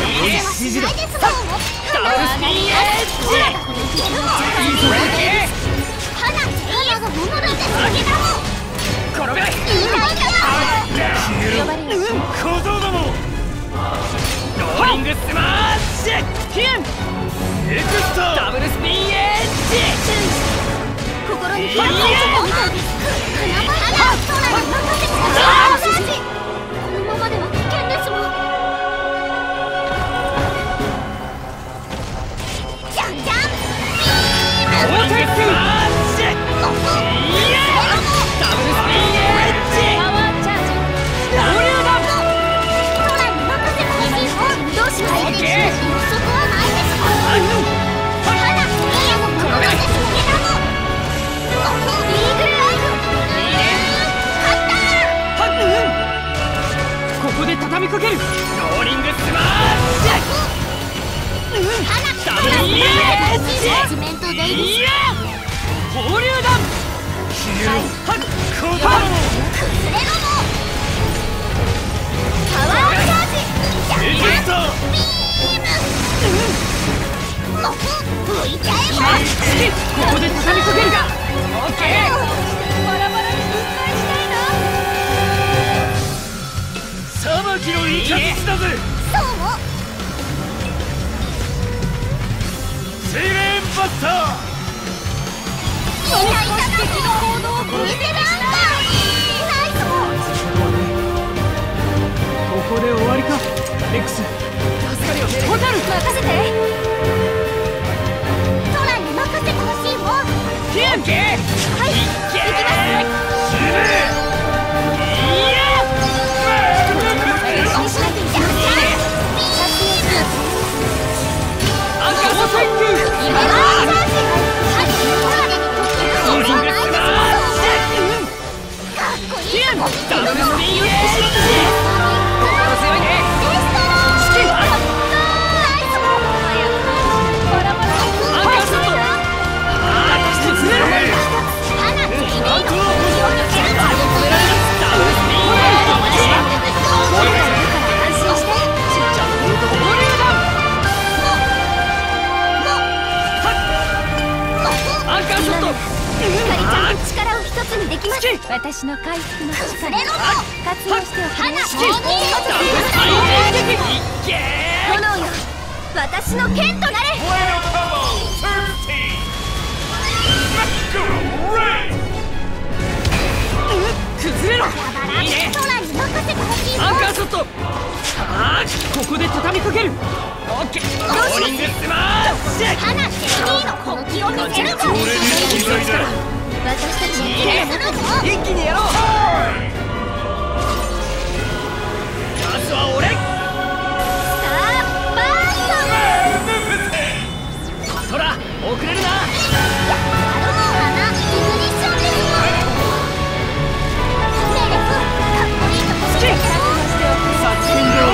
指示だ。ダブルスピンエッジ。いいぞ。 花が桃なんて負けだもん。 転がれ。 小僧ども。 ローリングスマッシュキュン。 エクスター。 ダブルスピンエッジ。 心に開かれたみたいです。花々空に任せてください。このままでは危険ですもん。じゃんじゃん。 ローリングスマッシュ。ダブルスピンエッジ。パワーチャージ。ローリューダウン。 空に任せてほしい。どうしますか。予測はないですか。花が桃なんて負けだもん。イーグルライフ。勝ったー。 ここで畳みかける。ローリングスマッシュ。ダブルスピンエッジ。 ジメントデイビス。 放流弾。 消えろ。 はっ小僧ども。 崩れろも。パワーチャージ。じゃんエクじゃん。 スター。 ビーム。もう吹いちゃえば。 ここで畳みかけるが。オッケー。バラバラに分解したいな。 裁きのイカズチだぜ。 そうも。 セイレーンバスター。 みんないただきの行動をブーテランだ。ナイスも。 ここで終わりか。レックス。助かるよ。ホタル任せて。空に任せてほしいもん。 オッケー。 はい、行きます。 死ね。 しなきゃいけない。 アンカーソサイク。 今のチャージ。はい、空でに突撃するじゃないですか。かっこいい。 ダブルスピンエッジ。強いね。 デストロー。ナイスも。バラバラ。 アンカーショット。ああ、崩れろ。 花ついでいいの。気をつけるぞ。 ダブルスピンエッジ。 安心して。 放流弾。アンカーショット。 ひかりちゃんと力を一つにできます。 私の回復の崩力れろも。 活用しておくね。 花ついでいいの。 いけー。 炎よ、私の剣となれ。 崩れろ。いいね。 空に任せてほしいもん。 アンカーショット。ああ、ここで畳みかける。オッケー。ローリングスマッシュ。 花ついでいいの。本気を見せるぞ。 俺に機材だ。 私たちに剣するぞ。 一気にやろう。まずは俺。 スターバースト。 トラ、遅れるな。 アロマ花イグニッションですもん。メレフ、かっこいいとこ見せてよ。 作品量が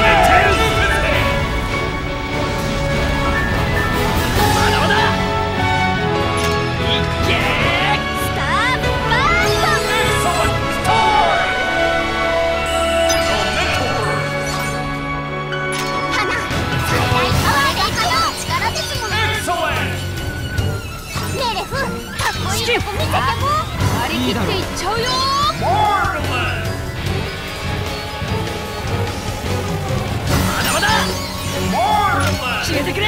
まだまだ。いけー。 スターバースト。花、最大パワーで花の力ですもん。メレフ、かっこいいとこ見せても。 張り切っていっちゃうよ。 まだまだ。消えてくれ。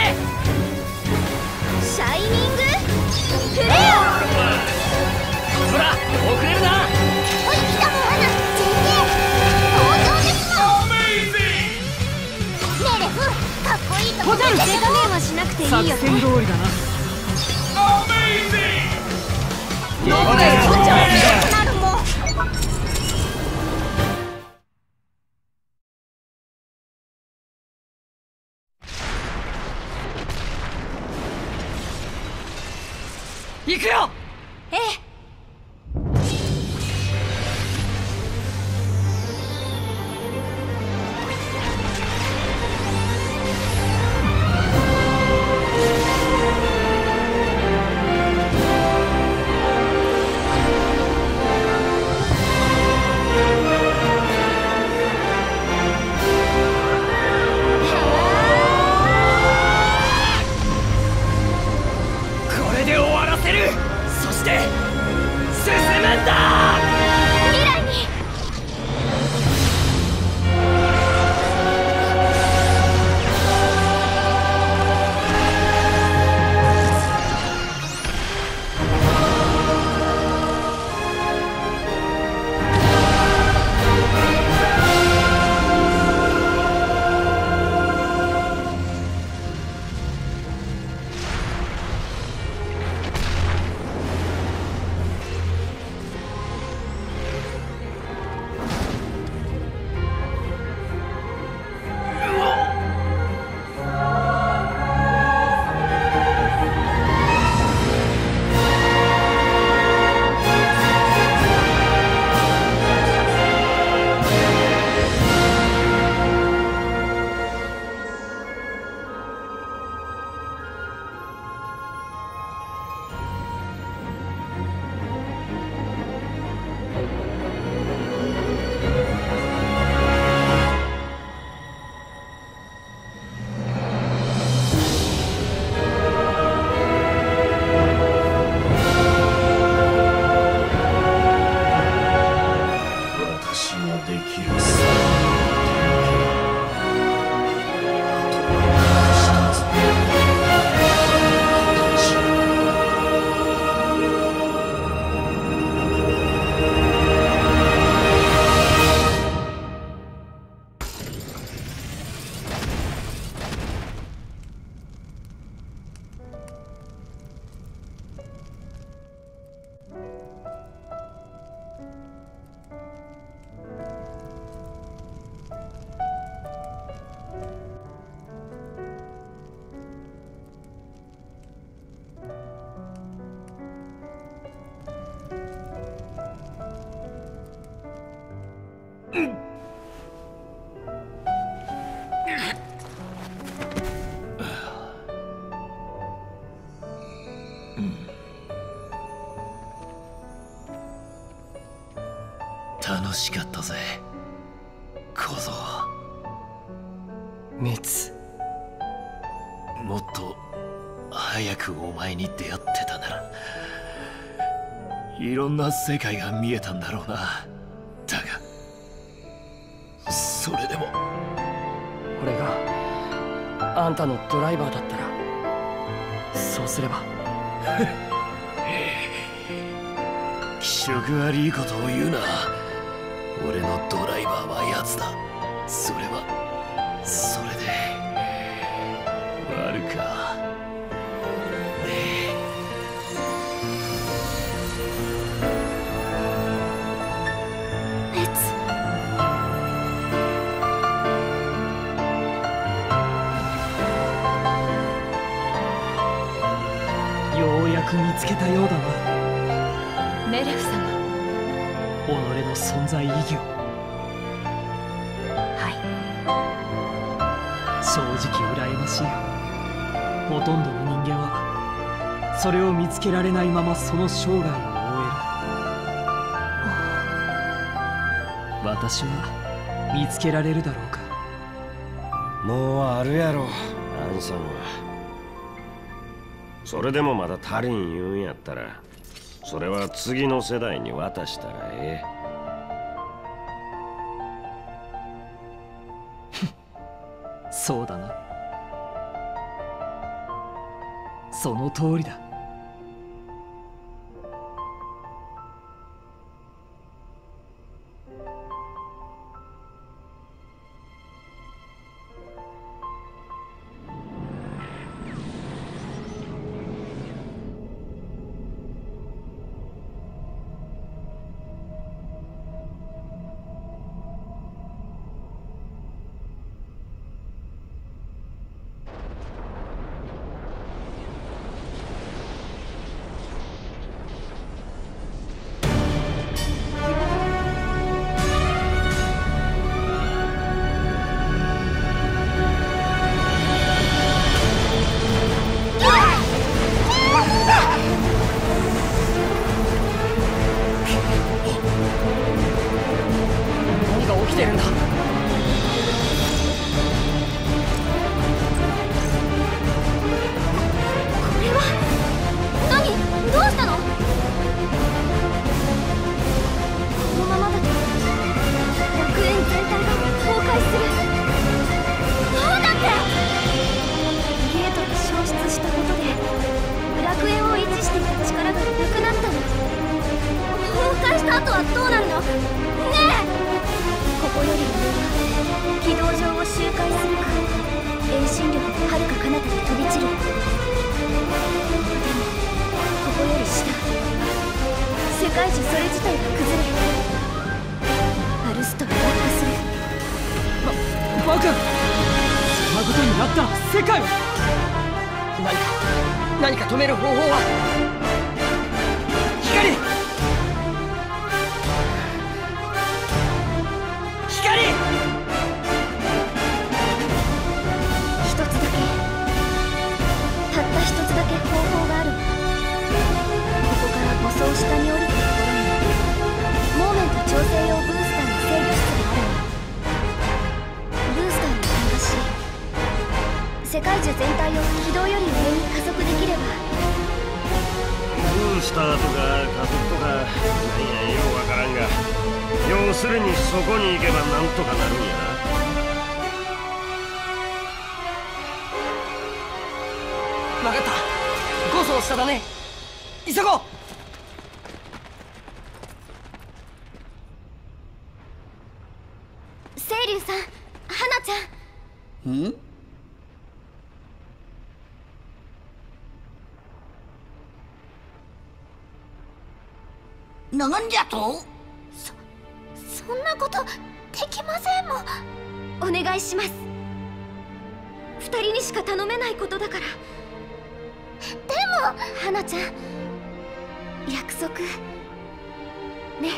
シャイニングフレア。 ほら、遅れるな。 おい、来たもん。花、全然登場ですもん。メレフ、かっこいいとこ見せても。 手加減はしなくていいよね。 通りだな。 どこでちょっとなるもん。 行くよ。 ええ。 はもっと早くお前に出会ってたならいろんな世界が見えたんだろうな。だがそれでも俺があんたのドライバーだったらそうすれば気色悪いことを言うな。俺のドライバーはやつだ。それはそれで悪かねえ。レッツようやく見つけたようだな、 メレフ様。 己の存在意義を。 はい。 正直羨ましいよ。ほとんどの人間はそれを見つけられないままその生涯を終える。私は見つけられるだろうか。 もうあるやろアンさんは。それでもまだ足りん言うんやったらそれは次の世代に渡したらええ。 そうだな。その通りだ。 何か止める方法は。光光一つだけ、たった一つだけ方法がある。ここから舗装下に降りたところにモーメント調整用ブースターの制御室があるの。ブースターに参加し世界中全体を軌道より上に加速できれば。 ブースターとか加速とか何やようわからんが、要するにそこに行けばなんとかなるんやな。 分かった。ゴソを下だね。急ごう。 清流さん、花ちゃん。ん？ なんじゃと？ そ、そんなことできませんもん。お願いします。二人にしか頼めないことだから。でも花ちゃん、約束ね。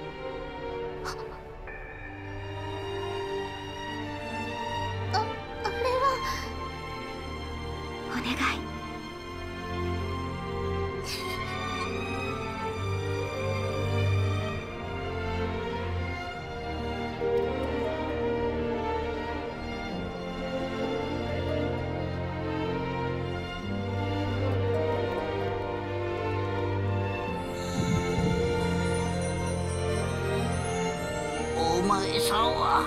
あ、あれはお願い。 さは。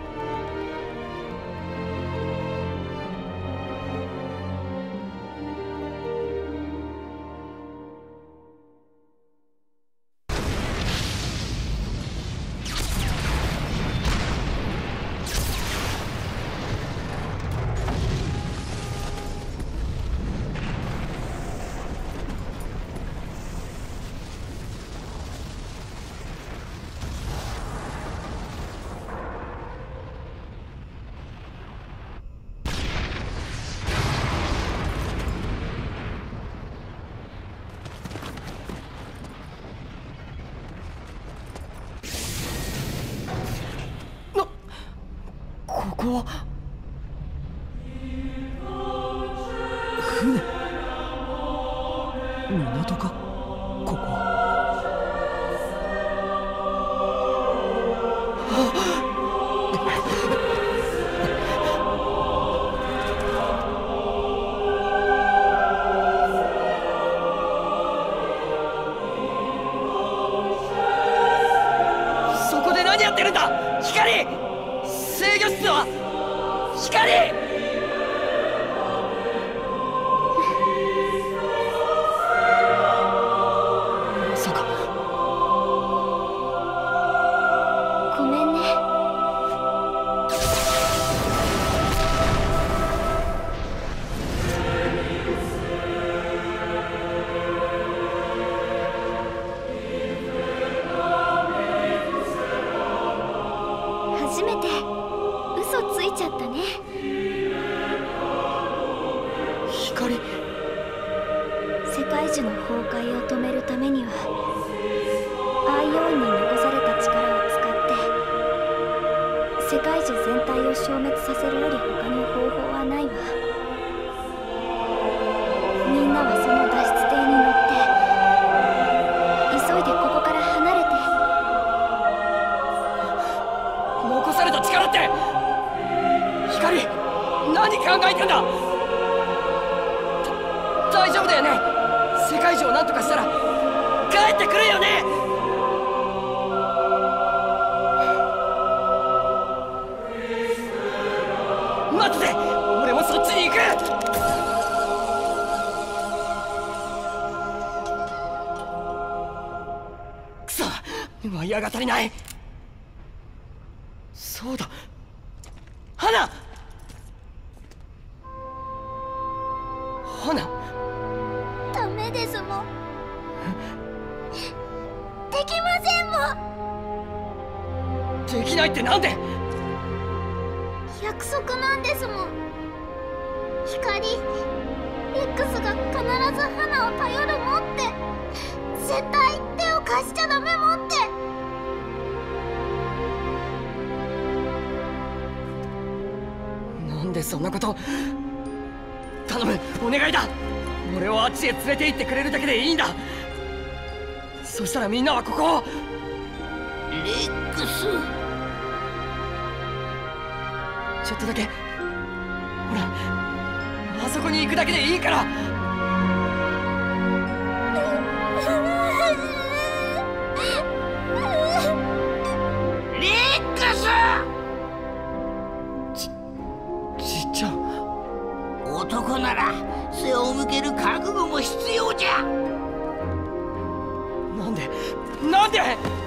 ここは船、港かここは。そこで何やってるんだ光！制御室は光！まさか。 ごめんね。初めて嘘ついちゃったね。 光。 世界樹の崩壊を止めるためにはアイオンに残された力を使って世界樹全体を消滅させるより他の方法はないわ。みんなはその脱出艇に乗って急いでここから離れて。 残された力って光、何考えてんだ。大丈夫だよね。世界中を何とかしたら帰ってくるよね。待ってて、俺もそっちに行く。くそ、ワイヤーが足りない。そうだ、花花。 ダメですもん。できませんもん。 できないってなんで。 約束なんですもん。光 X が必ず花を頼るもんって。絶対手を貸しちゃダメもんって。 なんでそんなこと。頼む、お願いだ。俺をあっちへ連れて行ってくれるだけでいいんだ。そしたらみんなはここを。 レックス、 ちょっとだけ、ほら、あそこに行くだけでいいから。 レックス。 ちちっちゃん。 男なら背を向ける覚悟も必要じゃ。 なんでなんで。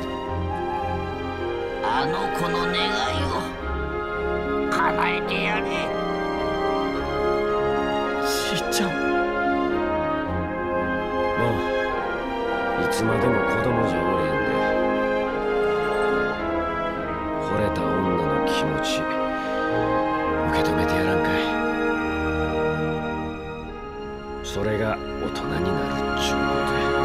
あの子の願いを叶えてやれ。 ちっちゃん。 まあいつまでも子供じゃおれへんで。惚れた女の気持ち受け止めてやらんかい。それが大人になるっちゅうことや。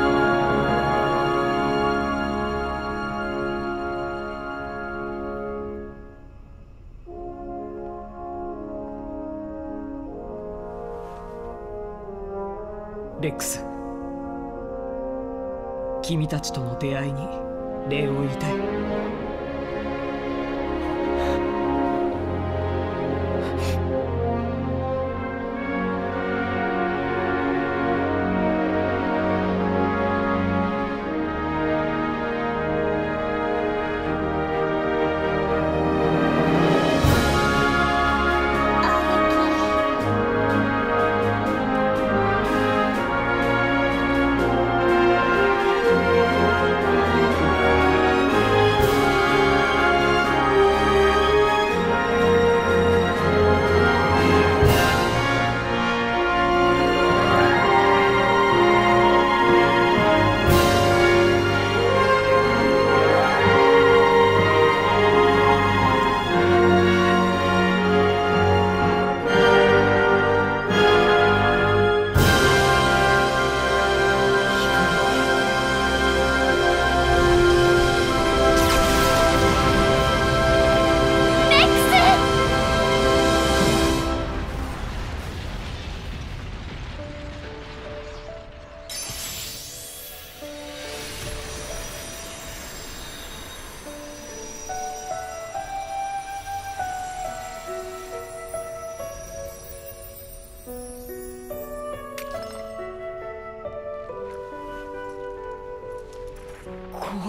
レックス、君たちとの出会いに礼を言いたい。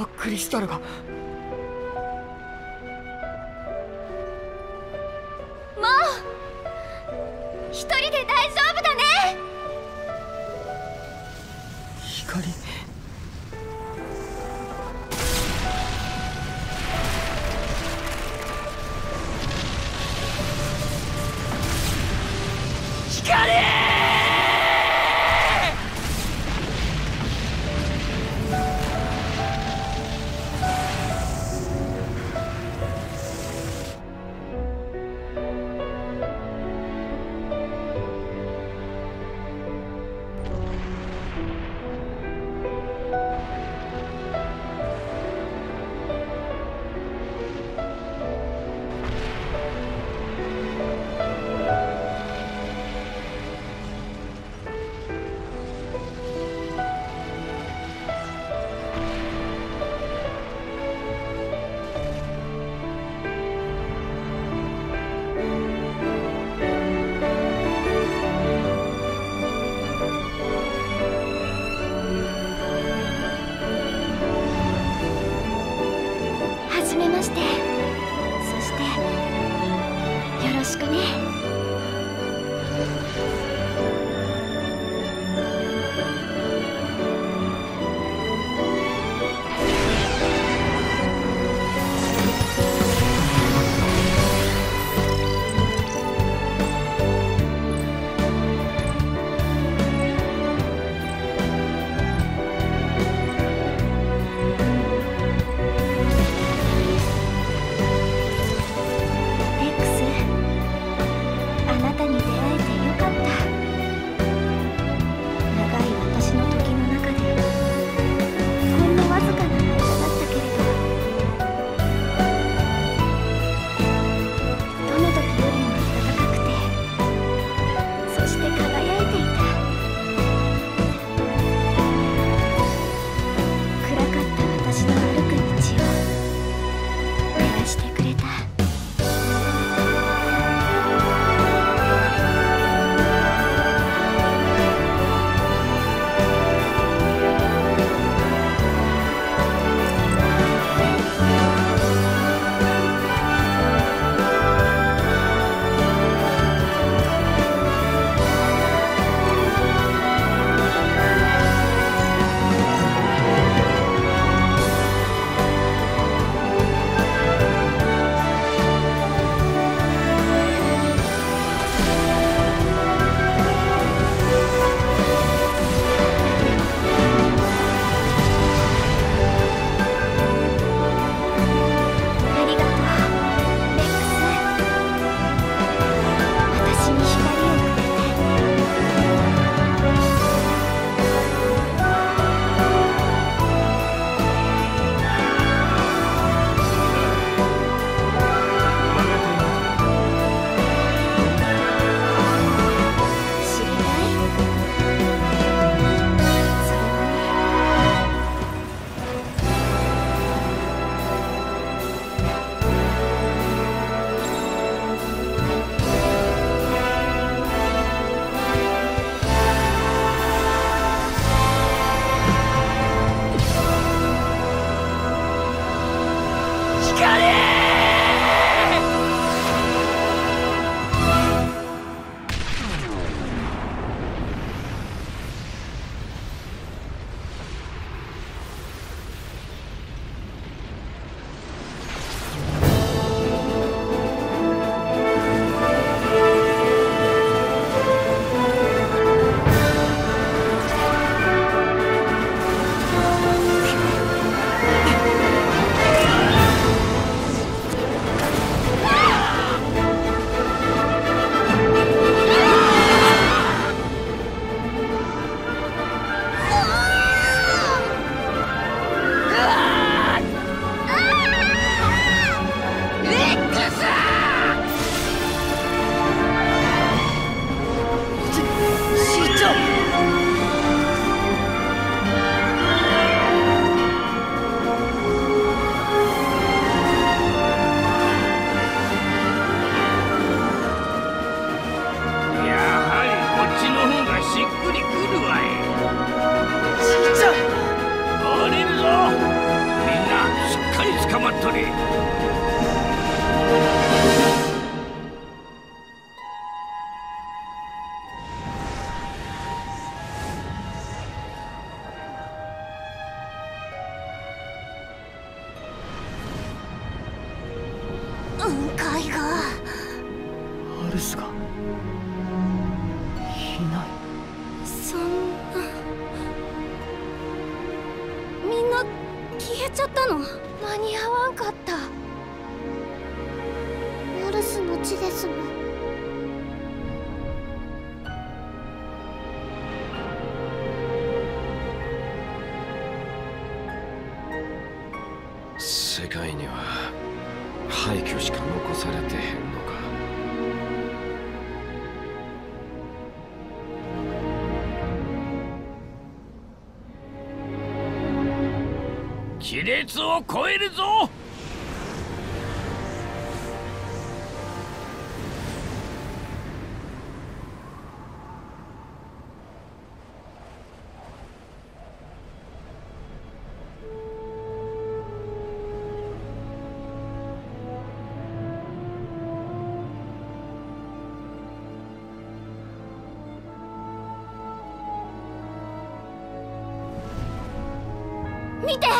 ークリスタルが。 もう一人で大丈夫だね。 光。光。 はじめまして。そしてよろしくね。 分解が。 アルスがいない。 そんな、みんな消えちゃったの。間に合わんかった。アルスの血ですもん。 世界には廃墟しか残されてへんのか。 亀裂を超えるぞ。 見て。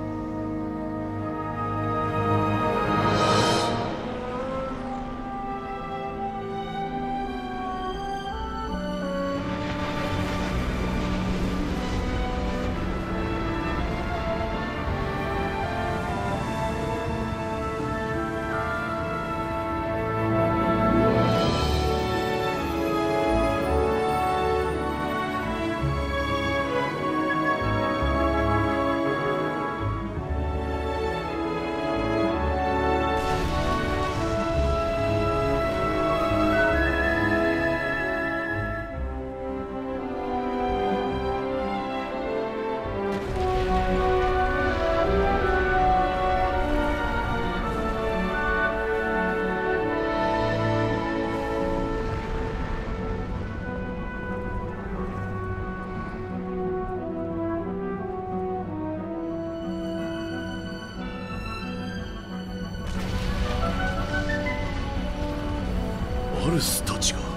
アルスたちが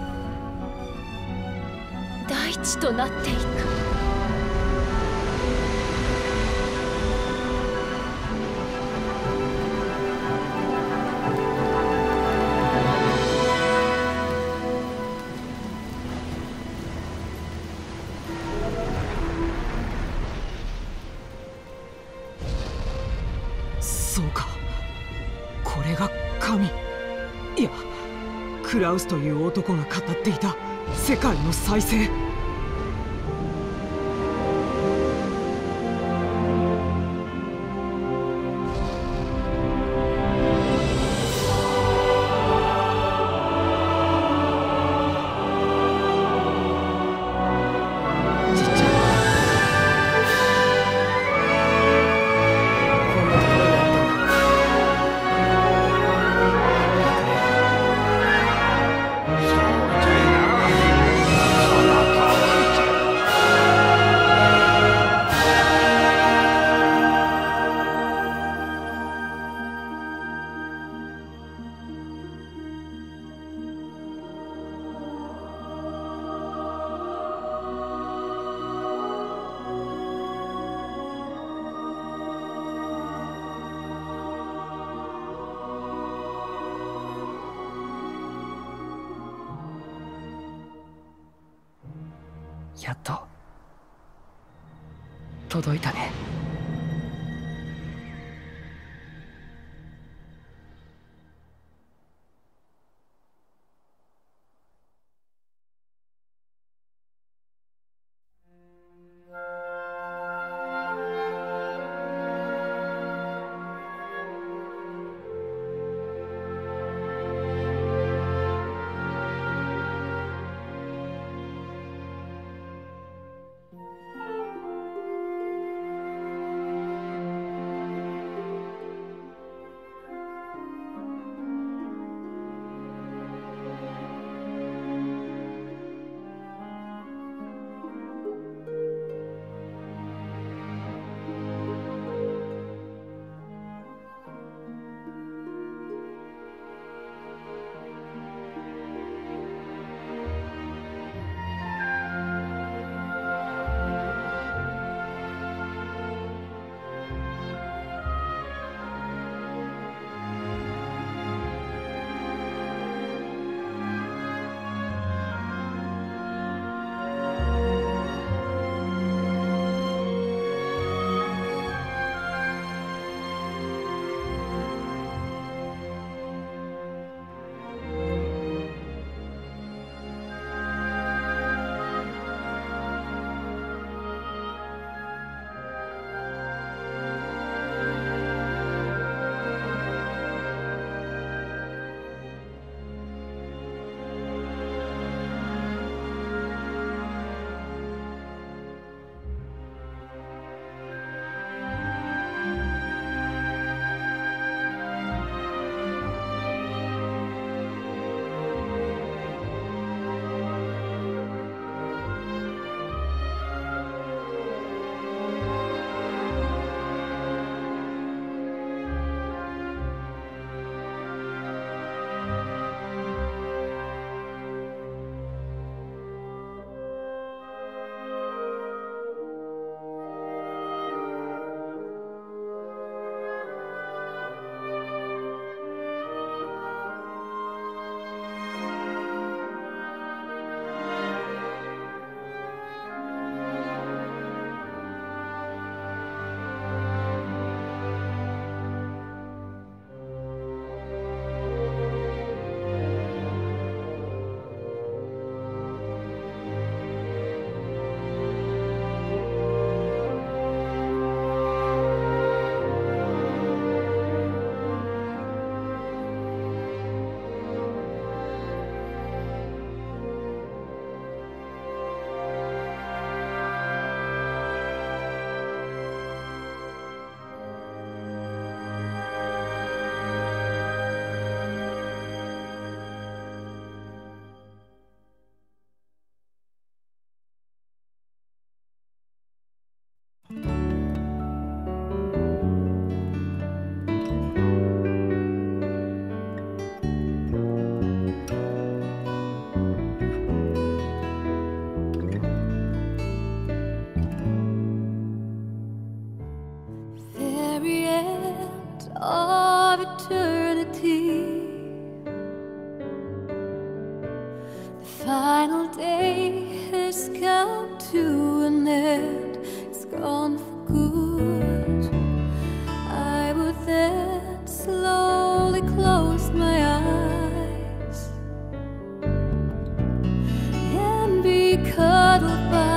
大地となっていく。 そうか、これが神。いや、クラウスという男が語っていた世界の再生。 やっと届いたね。 be cuddled by